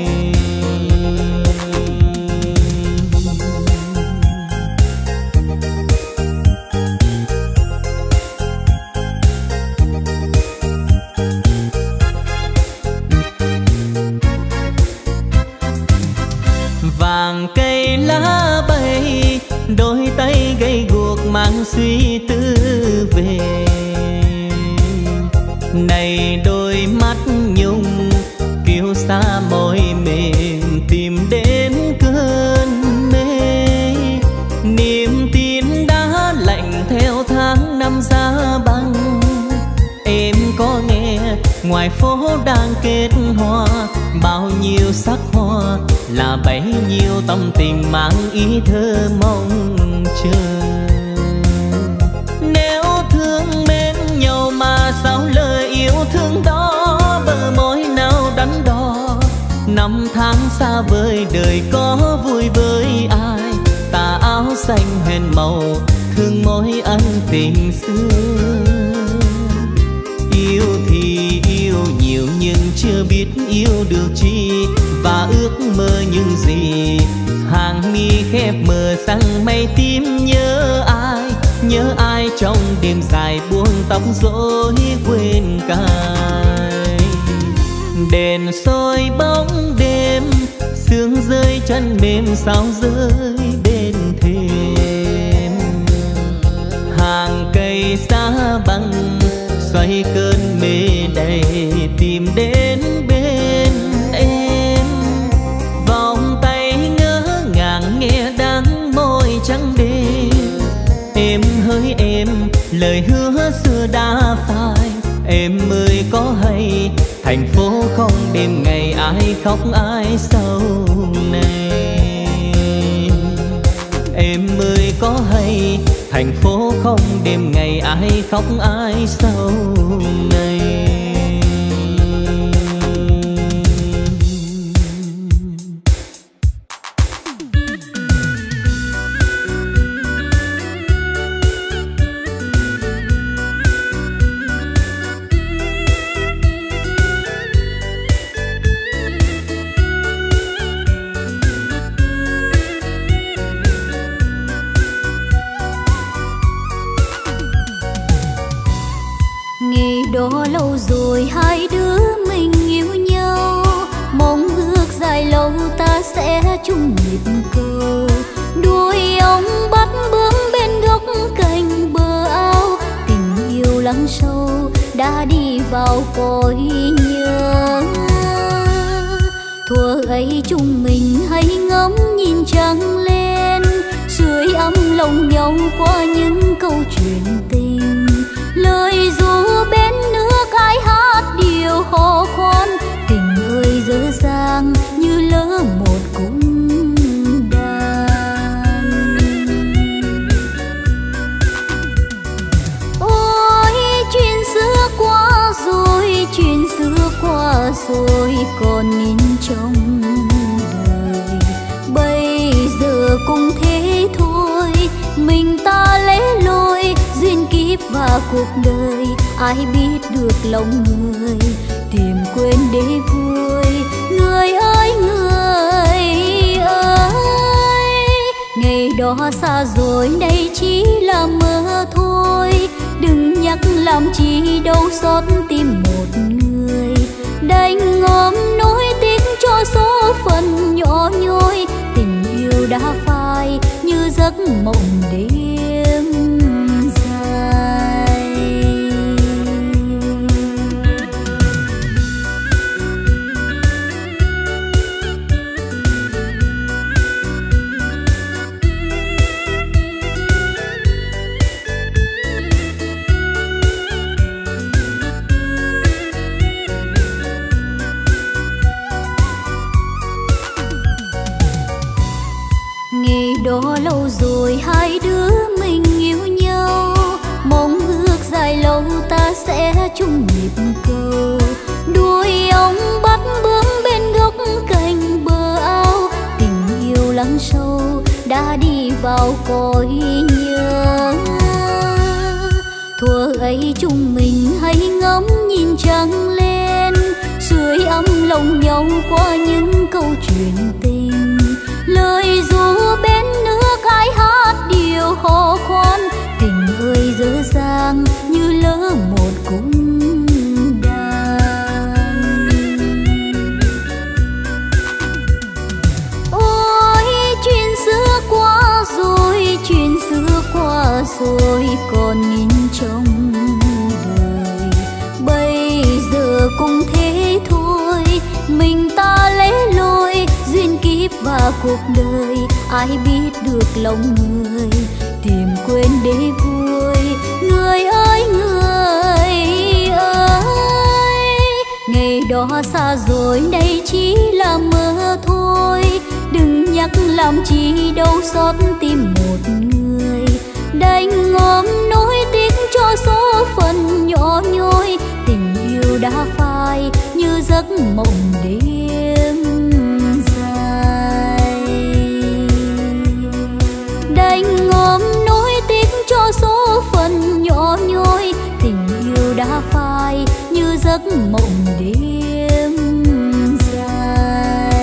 Vàng cây lá bay, đôi tay gầy guộc mang suy tư về. Này đôi mắt nhung kiêu xa môi mềm tìm đến cơn mê. Niềm tin đã lạnh theo tháng năm giá băng. Em có nghe ngoài phố đang kết hoa, bao nhiêu sắc hoa là bấy nhiêu tâm tình mang ý thơ mong chờ. Nếu thương mến nhau mà sao lời yêu thương đó bờ môi nào đắn đo. Năm tháng xa vời đời có vui với ai, tà áo xanh hèn màu thương mối ân tình xưa. Yêu thì yêu nhiều nhưng chưa biết yêu được chi, và ước mơ những gì. Hàng mi khép mờ sang mây tím nhớ ai, nhớ ai trong đêm dài buông tóc rối quên cài. Đèn soi bóng đêm, sương rơi chân mềm sao rơi bên thềm. Hàng cây xa băng xoay cơn mê đầy tìm đến bên em. Vòng tay ngỡ ngàng nghe đắng môi trắng đêm. Em hỡi em, lời hứa xưa đã phai. Em ơi có hay, thành phố không đêm ngày ai khóc ai sầu này. Em ơi có hay, thành phố không đêm ngày ai khóc ai sầu này. Đó lâu rồi hai đứa mình yêu nhau, mong ước dài lâu ta sẽ chung nhịp cầu. Đuôi ong bắt bướm bên gốc cành bờ ao, tình yêu lắng sâu đã đi vào cõi nhớ. Thuở ấy chúng mình hay ngắm nhìn trăng lên, sưởi ấm lòng nhau qua những câu chuyện tình. Lời ru bên nước ai hát điều hò khoan, tình ơi dở dang như lỡ một cung đàn. Ôi chuyện xưa qua rồi, chuyện xưa qua rồi còn in trong đời. Bây giờ cũng thế thôi, mình ta lẻ loi duyên kiếp và cuộc đời. Ai biết được lòng người tìm quên để vui. Người ơi người ơi, ngày đó xa rồi nay chỉ là mơ thôi. Đừng nhắc làm chi đâu xót tim một người. Đành ngóm nỗi tiếc cho số phận nhỏ nhoi. Tình yêu đã phai như giấc mộng đêm dài. Ngày đó lâu rồi hai đứa mình yêu nhau, mong ước dài lâu ta sẽ chung nhịp cầu. Đuôi ong bắt bướm bên gốc cành bờ ao, tình yêu lắng sâu đã đi vào cõi nhớ. Thuở ấy chúng mình hãy ngắm nhìn trăng lên, sưởi ấm lòng nhau qua những câu chuyện tình. Lời ru bên nước ai hát điều hò khoan, tình ơi dở dang như lỡ một cung đàn. Ôi chuyện xưa qua rồi, chuyện xưa qua rồi còn in trong đời. Bây giờ cũng thế thôi, mình ta lẻ loi duyên kiếp và cuộc đời. Ai biết được lòng người, tìm quên để vui. Người ơi người ơi, ngày đó xa rồi đây chỉ là mơ thôi. Đừng nhắc làm chi đâu xót tim một người. Đành ngóm nỗi tiếc cho số phận nhỏ nhoi. Tình yêu đã phai như giấc mộng đêm dài. Đành ngóm nỗi tiếc cho số phận nhỏ nhoi. Tình yêu đã phai như giấc mộng đêm dài.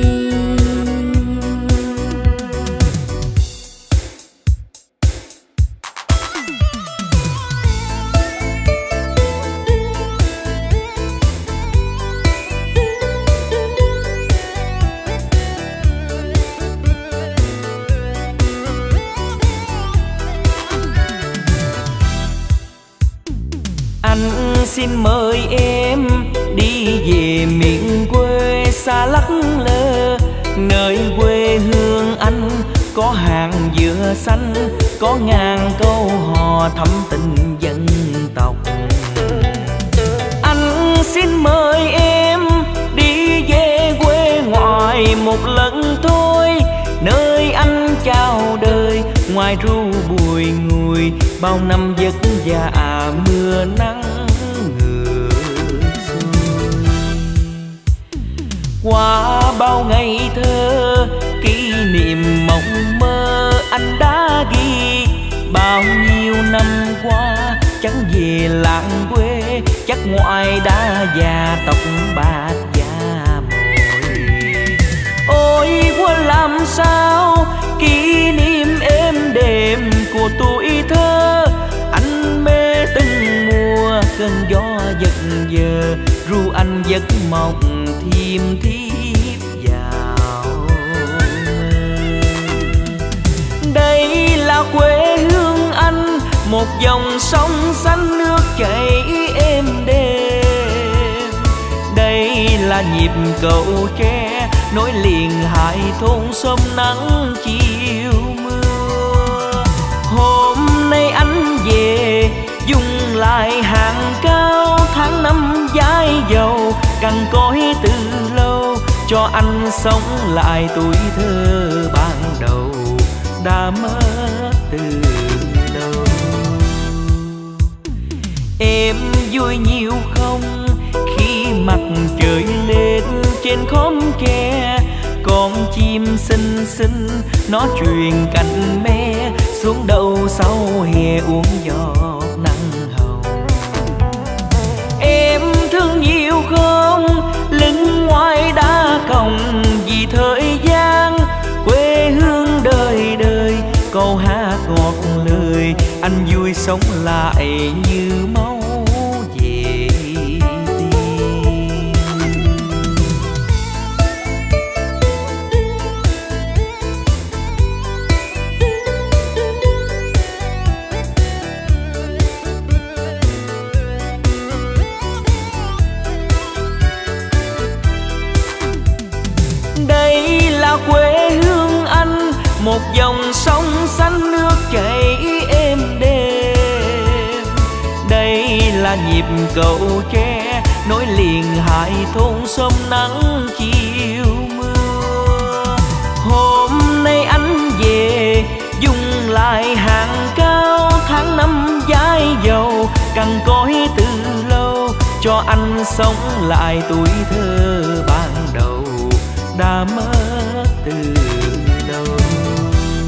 Anh xin mời em đi về miền quê xa lắc lơ. Nơi quê hương anh có hàng dừa xanh, có ngàn câu hò thắm tình dân tộc. Anh xin mời em đi về quê ngoại một lần thôi. Nơi anh chào đời ngoài ru bụi ngùi, bao năm vất vả mưa nắng ngược xuôi. Qua bao ngày thơ kỷ niệm mộng mơ anh đã ghi. Bao nhiêu năm qua chẳng về làng quê, chắc ngoại đã già tóc bạc da mồi. Ôi quên làm sao kỷ niệm êm đềm của tuổi thơ. Anh mê từng mùa cơn gió giật giờ, ru anh giấc mộng thiêm thiếp vào mơ. Đây là quê hương anh, một dòng sông xanh nước chảy êm đềm. Đây là nhịp cầu tre nối liền hai thôn sông nắng chiều mưa. Hôm nay anh về dùng lại hàng cao, tháng năm dãi dầu cằn cõi từ lâu. Cho anh sống lại tuổi thơ ban đầu đã mất từ lâu. Em vui nhiều không khi mặt trời lên trên khóm tre. Con chim xinh xinh nó truyền cành me xuống đầu sau hè uống giọt nắng hồng. Em thương nhiều không lưng ngoài đã còng vì thời gian. Quê hương đời đời câu hát ngọt lời, anh vui sống lại như máu về tim. Đây là quê hương anh, một dòng sông xanh nước chảy êm đềm. Đây là nhịp cầu tre nối liền hai thôn sông nắng chiều mưa. Hôm nay anh về dùng lại hàng cao, tháng năm dãi dầu cằn cõi từ lâu. Cho anh sống lại tuổi thơ ban đầu đã mất từ lâu.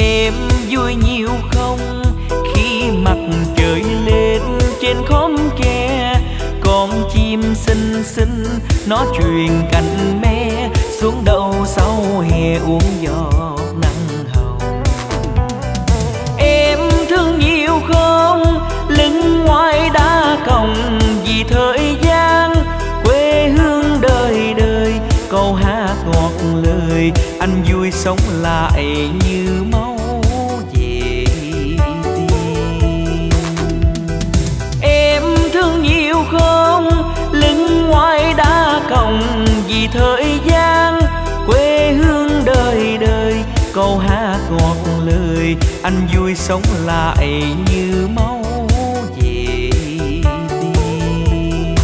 Em vui nhiều không khi mặt trời lên trên khóm tre, con chim xinh xinh nó truyền cành me xuống đầu sau hè uống gió nắng hồng. Em thương nhiều không lưng ngoài đá còng vì thời gian quê hương đời đời, câu hát ngọt lời anh vui sống lại như máu về tim. Em thương nhiều không lưng ngoài đá còng vì thời gian quê hương đời đời, câu hát ngọt lời anh vui sống lại như máu về tim.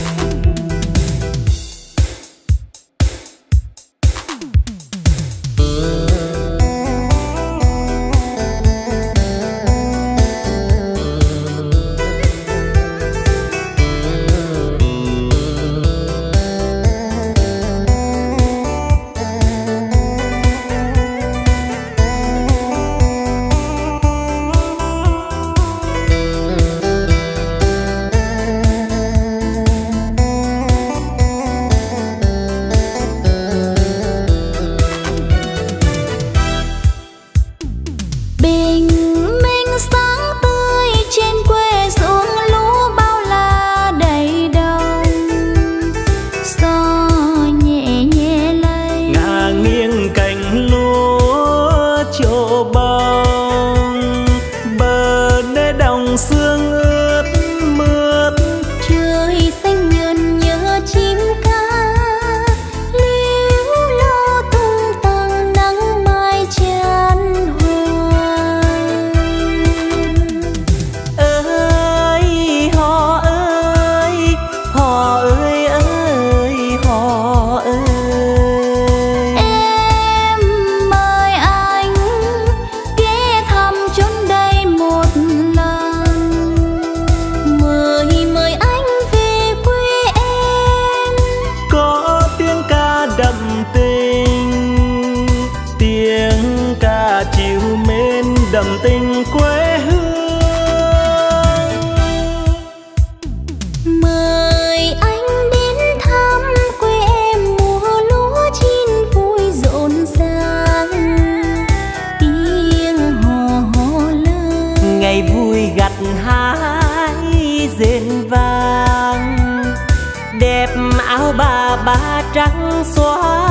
trắng xóa,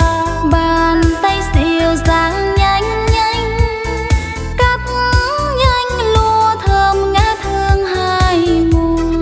bàn tay dịu dàng nhanh nhanh cắt nhanh lúa thơm ngát hương hai mùi.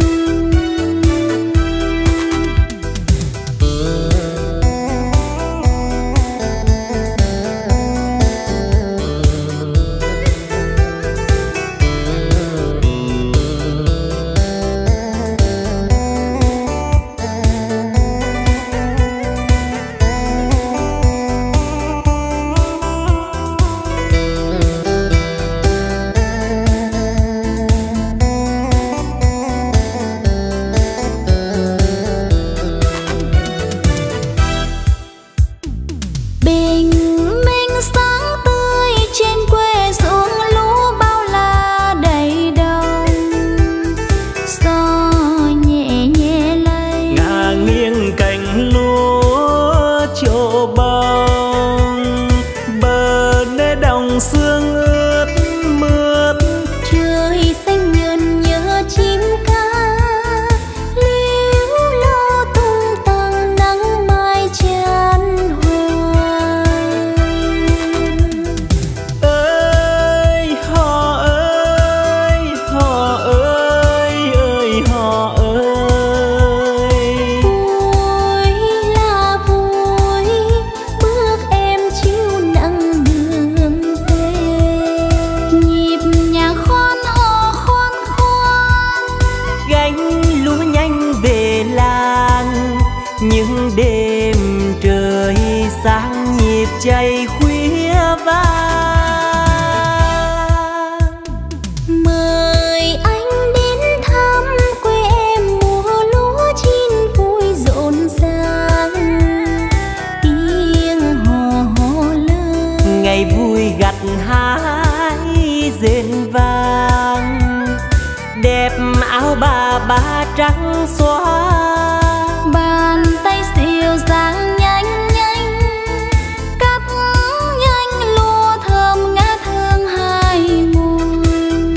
trắng xóa. Bàn tay dịu dàng nhanh nhanh cắt nhanh lúa thơm ngát hương hai môi.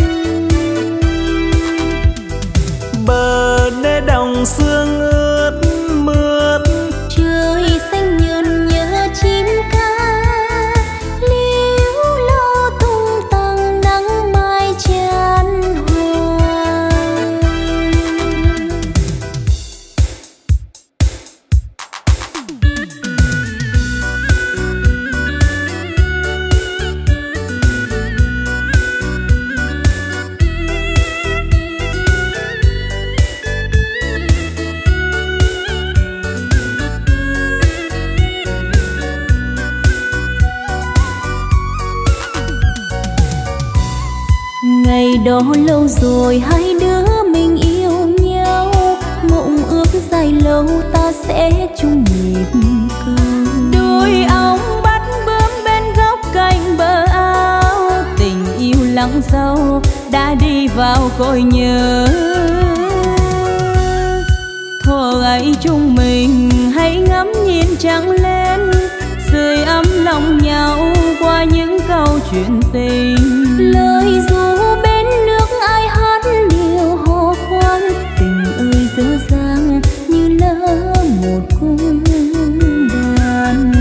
Bờ đê đồng sương ướt mướt, Trời xanh nhơn nhớ chim ca líu lo tung tăng nắng mai chan hoa. Ngày đó lâu rồi hai đứa mình yêu nhau, mộng ước dài lâu ta sẽ chung nhịp cầu. Đôi ong bắt bướm bên góc cạnh bờ ao, tình yêu lắng sâu đã đi vào cõi nhớ. Thuở ấy chúng mình hãy ngắm nhìn trăng lên, sưởi ấm lòng nhau qua những câu chuyện tình. Lời ru bên nước ai hát điều hò khoan, tình ơi dở dang như lỡ một cung đàn.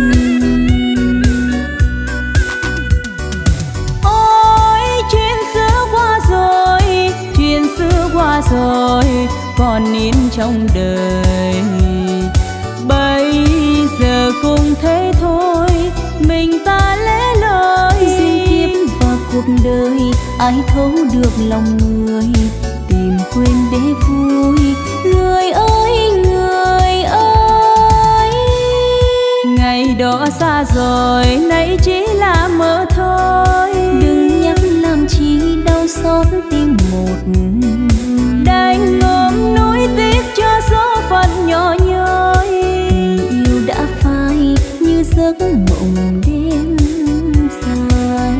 Ôi chuyện xưa qua rồi, chuyện xưa qua rồi, còn in trong đời. Bây giờ cũng thế thôi, mình ta lẽ loi. Duyên kiếp và cuộc đời ai thấu được lòng người, tìm quên để vui. Người ơi người ơi, Ngày đó xa rồi, nay chỉ là mơ thôi. đừng nhắc làm chi đau xót tim một. Đành ngậm nuối tiếc cho số phận nhỏ nhoi. Tình yêu đã phai như giấc mộng đêm dài.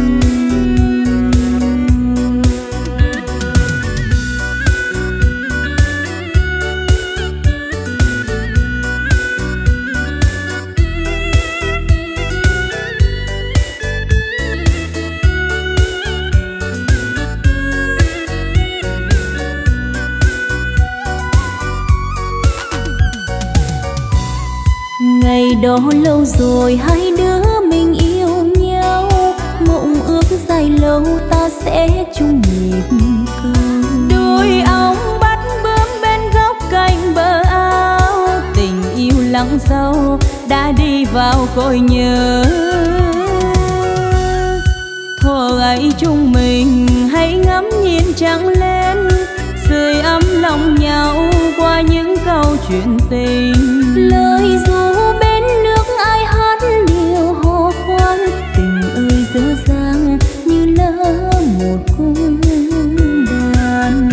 Ngày đó lâu rồi hai đứa mình yêu nhau, mộng ước dài lâu ta sẽ chung nhịp cầu. Đôi ong bắt bướm bên góc cạnh bờ ao, tình yêu lắng sâu đã đi vào cõi nhớ. Thuở ấy chúng mình hãy ngắm nhìn trăng lên, sưởi ấm lòng nhau qua những câu chuyện tình. Lời ru bên nước ai hát điều hò khoan, tình ơi dở dang như lỡ một cung đàn.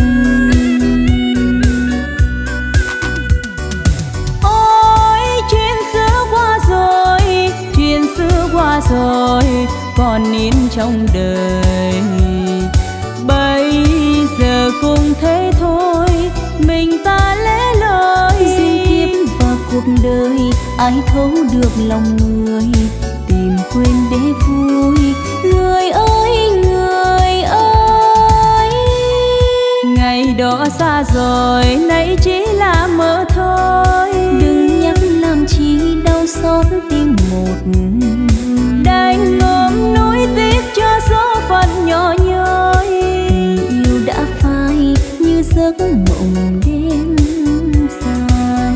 Ôi chuyện xưa qua rồi, chuyện xưa qua rồi, còn in trong đời. Bây giờ cũng thế thôi, mình ta lẽ loi. Duyên kiếp và cuộc đời ai thấu được lòng người, tìm quên để vui. Người ơi người ơi, Ngày đó xa rồi, nay chỉ là mơ thôi. đừng nhắc làm chi đau xót tim một. Đành ngậm nuối tiếc cho số phận nhỏ nhoi. Tình yêu đã phai như giấc mộng đêm dài.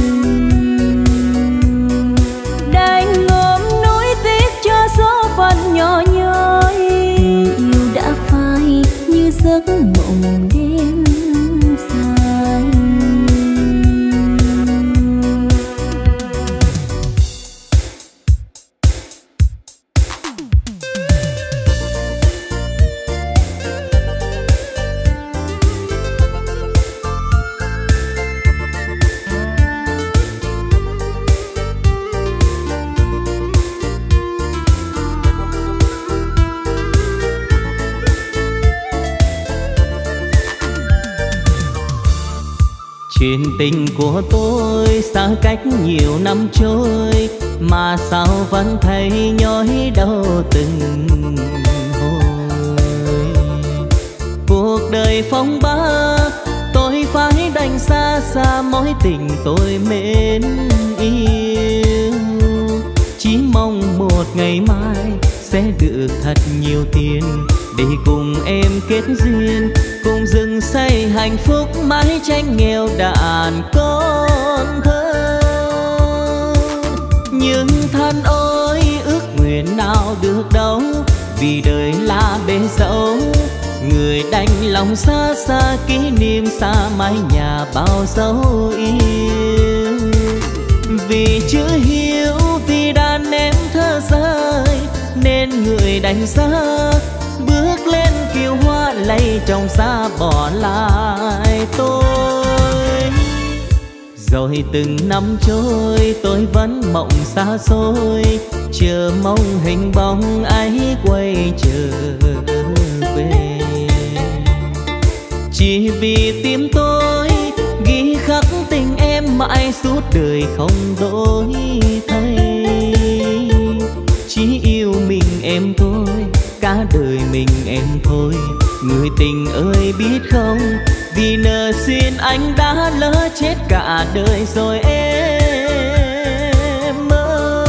Đành ngậm nuối tiếc cho số phận Chuyện tình của tôi xa cách nhiều năm trôi, mà sao vẫn thấy nhói đau từng hồi. Cuộc đời phong ba, tôi phải đành xa xa mối tình tôi mến yêu. Chỉ mong một ngày mai sẽ được thật nhiều tiền để cùng em kết duyên, cùng rừng xây hạnh phúc mái tranh nghèo đàn con thơ. Nhưng than ôi ước nguyện nào được đâu, vì đời là bể dẫu. Người đành lòng xa xa kỷ niệm xa mái nhà bao dấu yêu. Vì chưa hiểu, vì đàn em thơ rơi, nên người đành xa bước lên kiều hoa lay trong xa bỏ lại tôi. Rồi từng năm trôi tôi vẫn mộng xa xôi, chờ mong hình bóng ấy quay trở về. Chỉ vì tim tôi ghi khắc tình em mãi suốt đời không đổi thay. Chỉ yêu mình em thôi, cả đời mình em thôi. Người tình ơi biết không, vì nợ duyên anh đã lỡ chết cả đời rồi em ơi.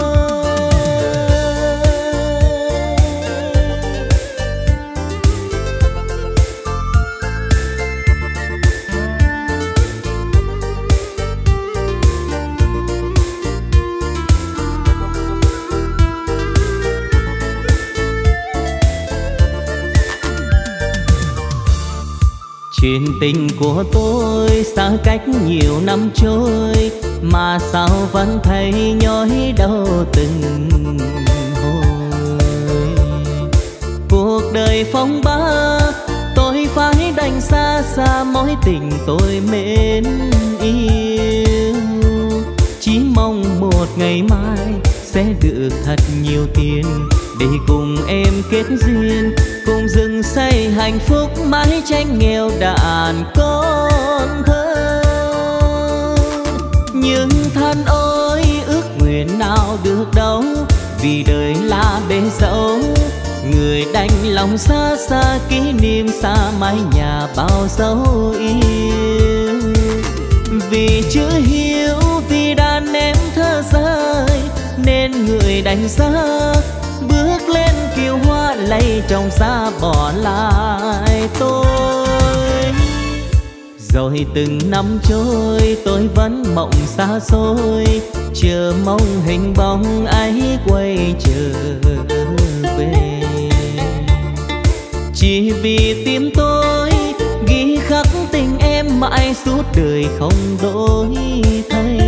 Chuyện tình của tôi xa cách nhiều năm trôi, mà sao vẫn thấy nhói đau từng hồi. Cuộc đời phong ba, tôi phải đành xa xa mối tình tôi mến yêu. Chỉ mong một ngày mai sẽ được thật nhiều tiền để cùng em kết duyên, cùng rừng xây hạnh phúc mái tranh nghèo đàn con thơ. Nhưng than ôi ước nguyện nào được đâu, vì đời là bể dẫu. Người đành lòng xa xa kỷ niệm xa mái nhà bao dấu yêu. Vì chưa hiểu, vì đàn em thơ rơi, nên người đành xa bước lên kiều hoa lay trong xa bỏ lại tôi. Rồi từng năm trôi tôi vẫn mộng xa xôi, chờ mong hình bóng ấy quay trở về. Chỉ vì tim tôi ghi khắc tình em mãi suốt đời không đổi thay.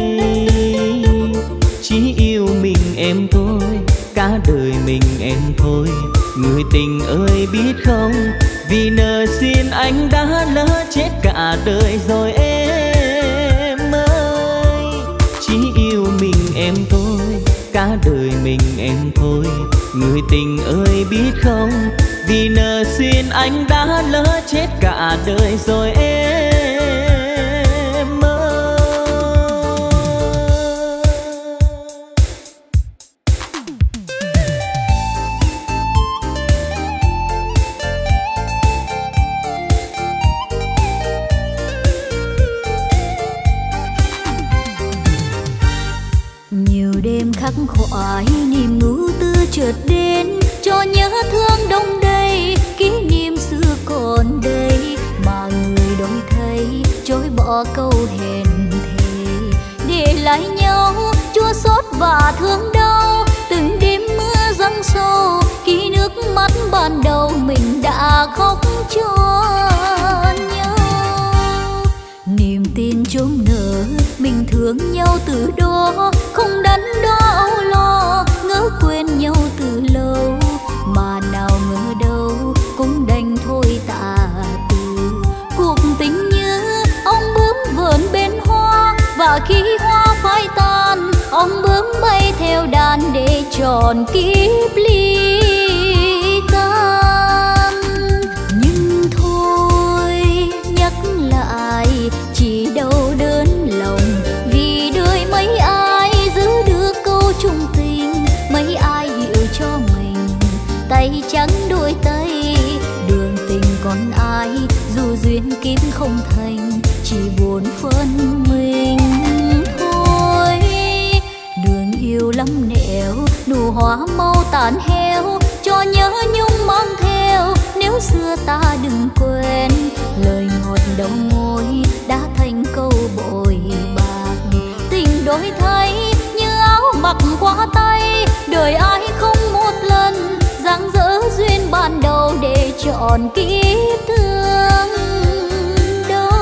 Chỉ yêu mình em thôi, cả đời mình em thôi. Người tình ơi biết không, vì nợ duyên anh đã lỡ chết cả đời rồi em ơi. Chỉ yêu mình em thôi, cả đời mình em thôi. Người tình ơi biết không, vì nợ duyên anh đã lỡ chết cả đời rồi em ơi. Nhiều đêm khắc khoải niềm ưu tư chợt đến, cho nhớ thương đông đầy, kỷ niệm xưa còn đây. Mà người đổi thay chối bỏ câu hẹn thề, để lại nhau chua xót và thương đau. Từng đêm mưa giăng sâu, khi nước mắt ban đầu mình đã khóc cho nhau. Niềm tin chốn nở, mình thương nhau từ đó, không đắn đo âu lo, ngỡ quên nhau từ lâu. Mà nào ngờ đâu cũng đành thôi tạ từ. Cuộc tình như ông bướm vườn bên hoa, và khi hoa phai tan, ông bướm bay theo đàn để tròn kiếp ly tan. Nhưng thôi nhắc lại chỉ đâu không thành, chỉ buồn phân mình thôi. Đường yêu lắm nẻo, nụ hoa mau tàn heo, cho nhớ nhung mang theo. Nếu xưa ta đừng quên, lời ngọt đầu môi đã thành câu bội bạc. Tình đổi thay như áo mặc qua tay, đời ai không một lần dang dở duyên ban đầu để chọn kiếp thương đâu.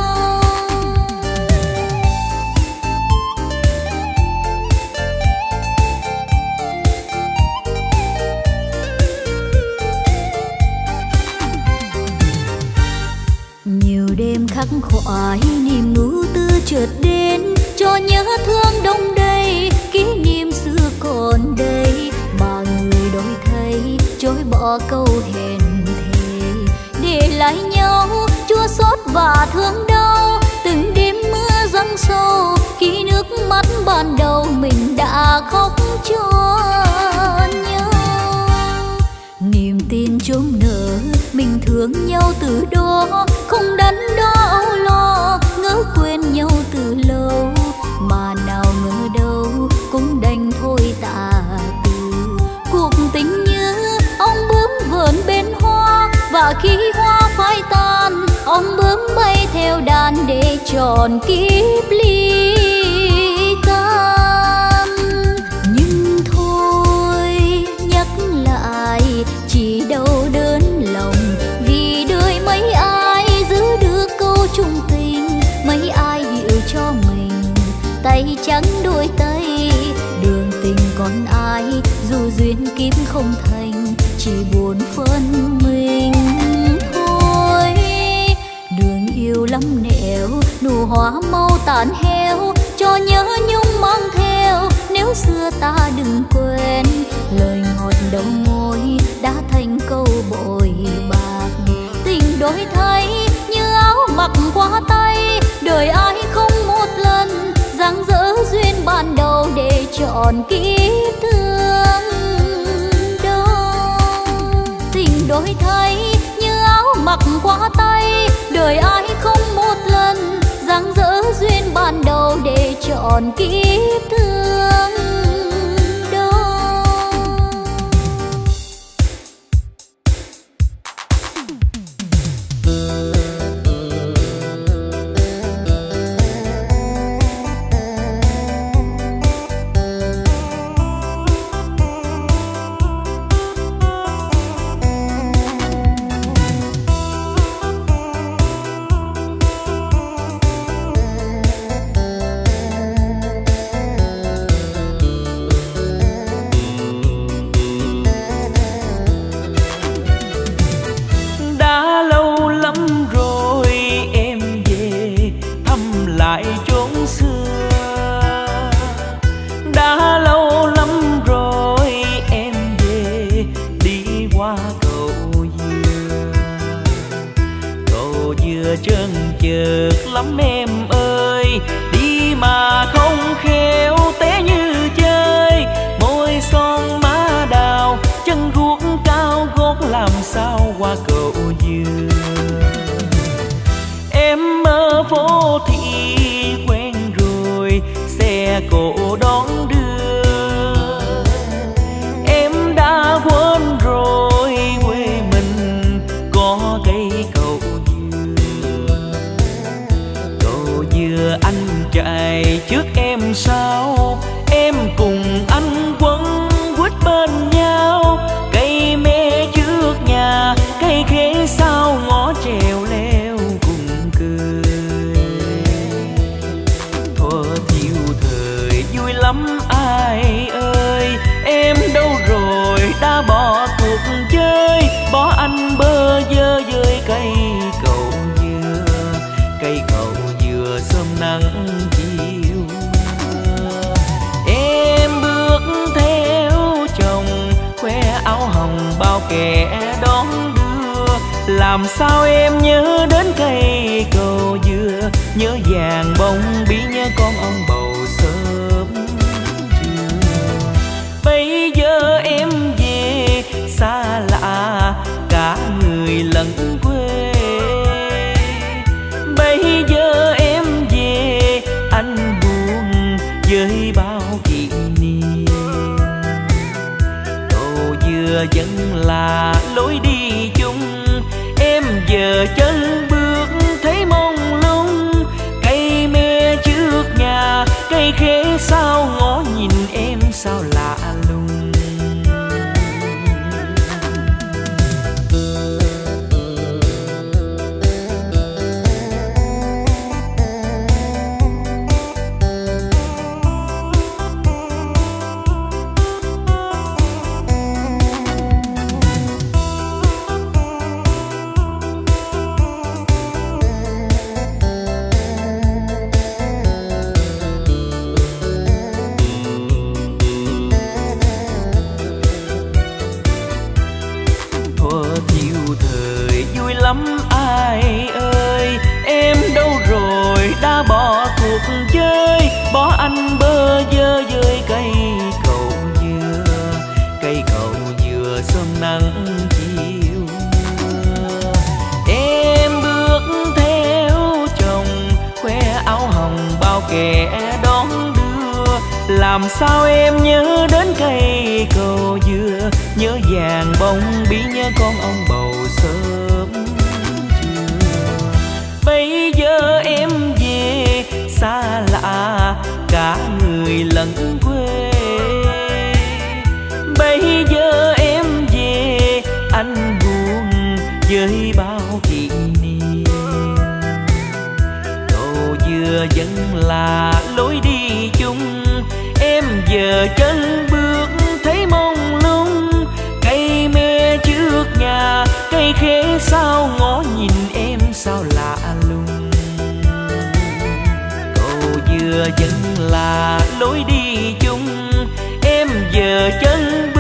Nhiều đêm khắc khoải niềm ưu tư chợt đến, cho nhớ thương đông đầy, kỷ niệm xưa còn đây. Mà người đổi thay chối bỏ câu hẹn thề, để lại nhau chua xót và thương đau. Từng đêm mưa giăng sâu, khi nước mắt ban đầu mình đã khóc cho nhau. Niềm tin chớm nở, mình thương nhau từ đó, không đắn đo âu lo, ngỡ quên nhau từ lâu. Mà nào ngờ đâu cũng đành thôi tạ từ. Cuộc tình như ông bướm vờn bên hoa, và khi hoa phai tan, ông bướm bay theo đàn để tròn kiếp ly tan. Nhưng thôi nhắc lại chỉ đau đớn lòng, vì đời mấy ai giữ được câu chung tình, mấy ai hiểu cho mình tay trắng đôi tay. Đường tình còn ai dù duyên kiếp không thành, chỉ buồn phân mình thôi. Đường yêu lắm nẻo, nụ hoa mau tàn heo, cho nhớ nhung mang theo. Nếu xưa ta đừng quên, lời ngọt đầu môi đã thành câu bội bạc. Tình đổi thay như áo mặc qua tay, đời ai không một lần dang dở duyên ban đầu để chọn kiếp thương đâu. Tình đổi thay như áo mặc qua tay, đời ai không một lần dang dở duyên ban đầu để chọn kiếp thương đâu. Trơn trượt lắm em ơi, đi mà không khéo té như chơi. Môi son má đào, chân guốc cao gót làm sao qua cầu dừa. Em ở phố thị quen rồi, xe cộ đón đưa. Em đã quên rồi quê mình có cây cầu dừa. Anh chạy trước em sau, em cùng anh quấn quýt bên nhau. Cây me trước nhà, cây khế sau ngõ trèo leo cùng cười. Thuở thiếu thời vui lắm ai ơi, em đâu rồi đã bỏ cuộc chơi. Bỏ anh bơ vơ với cây cầu dừa, cây cầu sớm nắng chiều mưa. Em bước theo chồng khoe áo hồng bao kẻ đón đưa. Làm sao em nhớ đến cây cầu dừa, nhớ vàng bông bí, nhớ con ông bầu sớm trưa. Bây giờ em về xa lạ cả người lẫn quê, bây là lối đi chung. Em giờ chân bước thấy mông lung, cây me trước nhà cây khế sao ngó nhìn em sao lạ lùng. Bỏ anh bơ vơ với cây cầu dừa, cây cầu dừa sớm nắng chiều mưa. Em bước theo chồng khoe áo hồng bao kẻ đón đưa, làm sao em nhớ đến cây cầu dừa, nhớ vàng bông bí nhớ con ông bầu sớm trưa. Bây giờ em về xa lạ cả người lẫn quê, bây giờ em về anh buồn với bao kỷ niệm. Cầu dừa vẫn là lối đi chung, em giờ chân bước thấy mông lung, cây me trước nhà cây khế sao ngó nhìn em sao lạ lùng. Dừa vẫn là lối đi chung, em giờ chân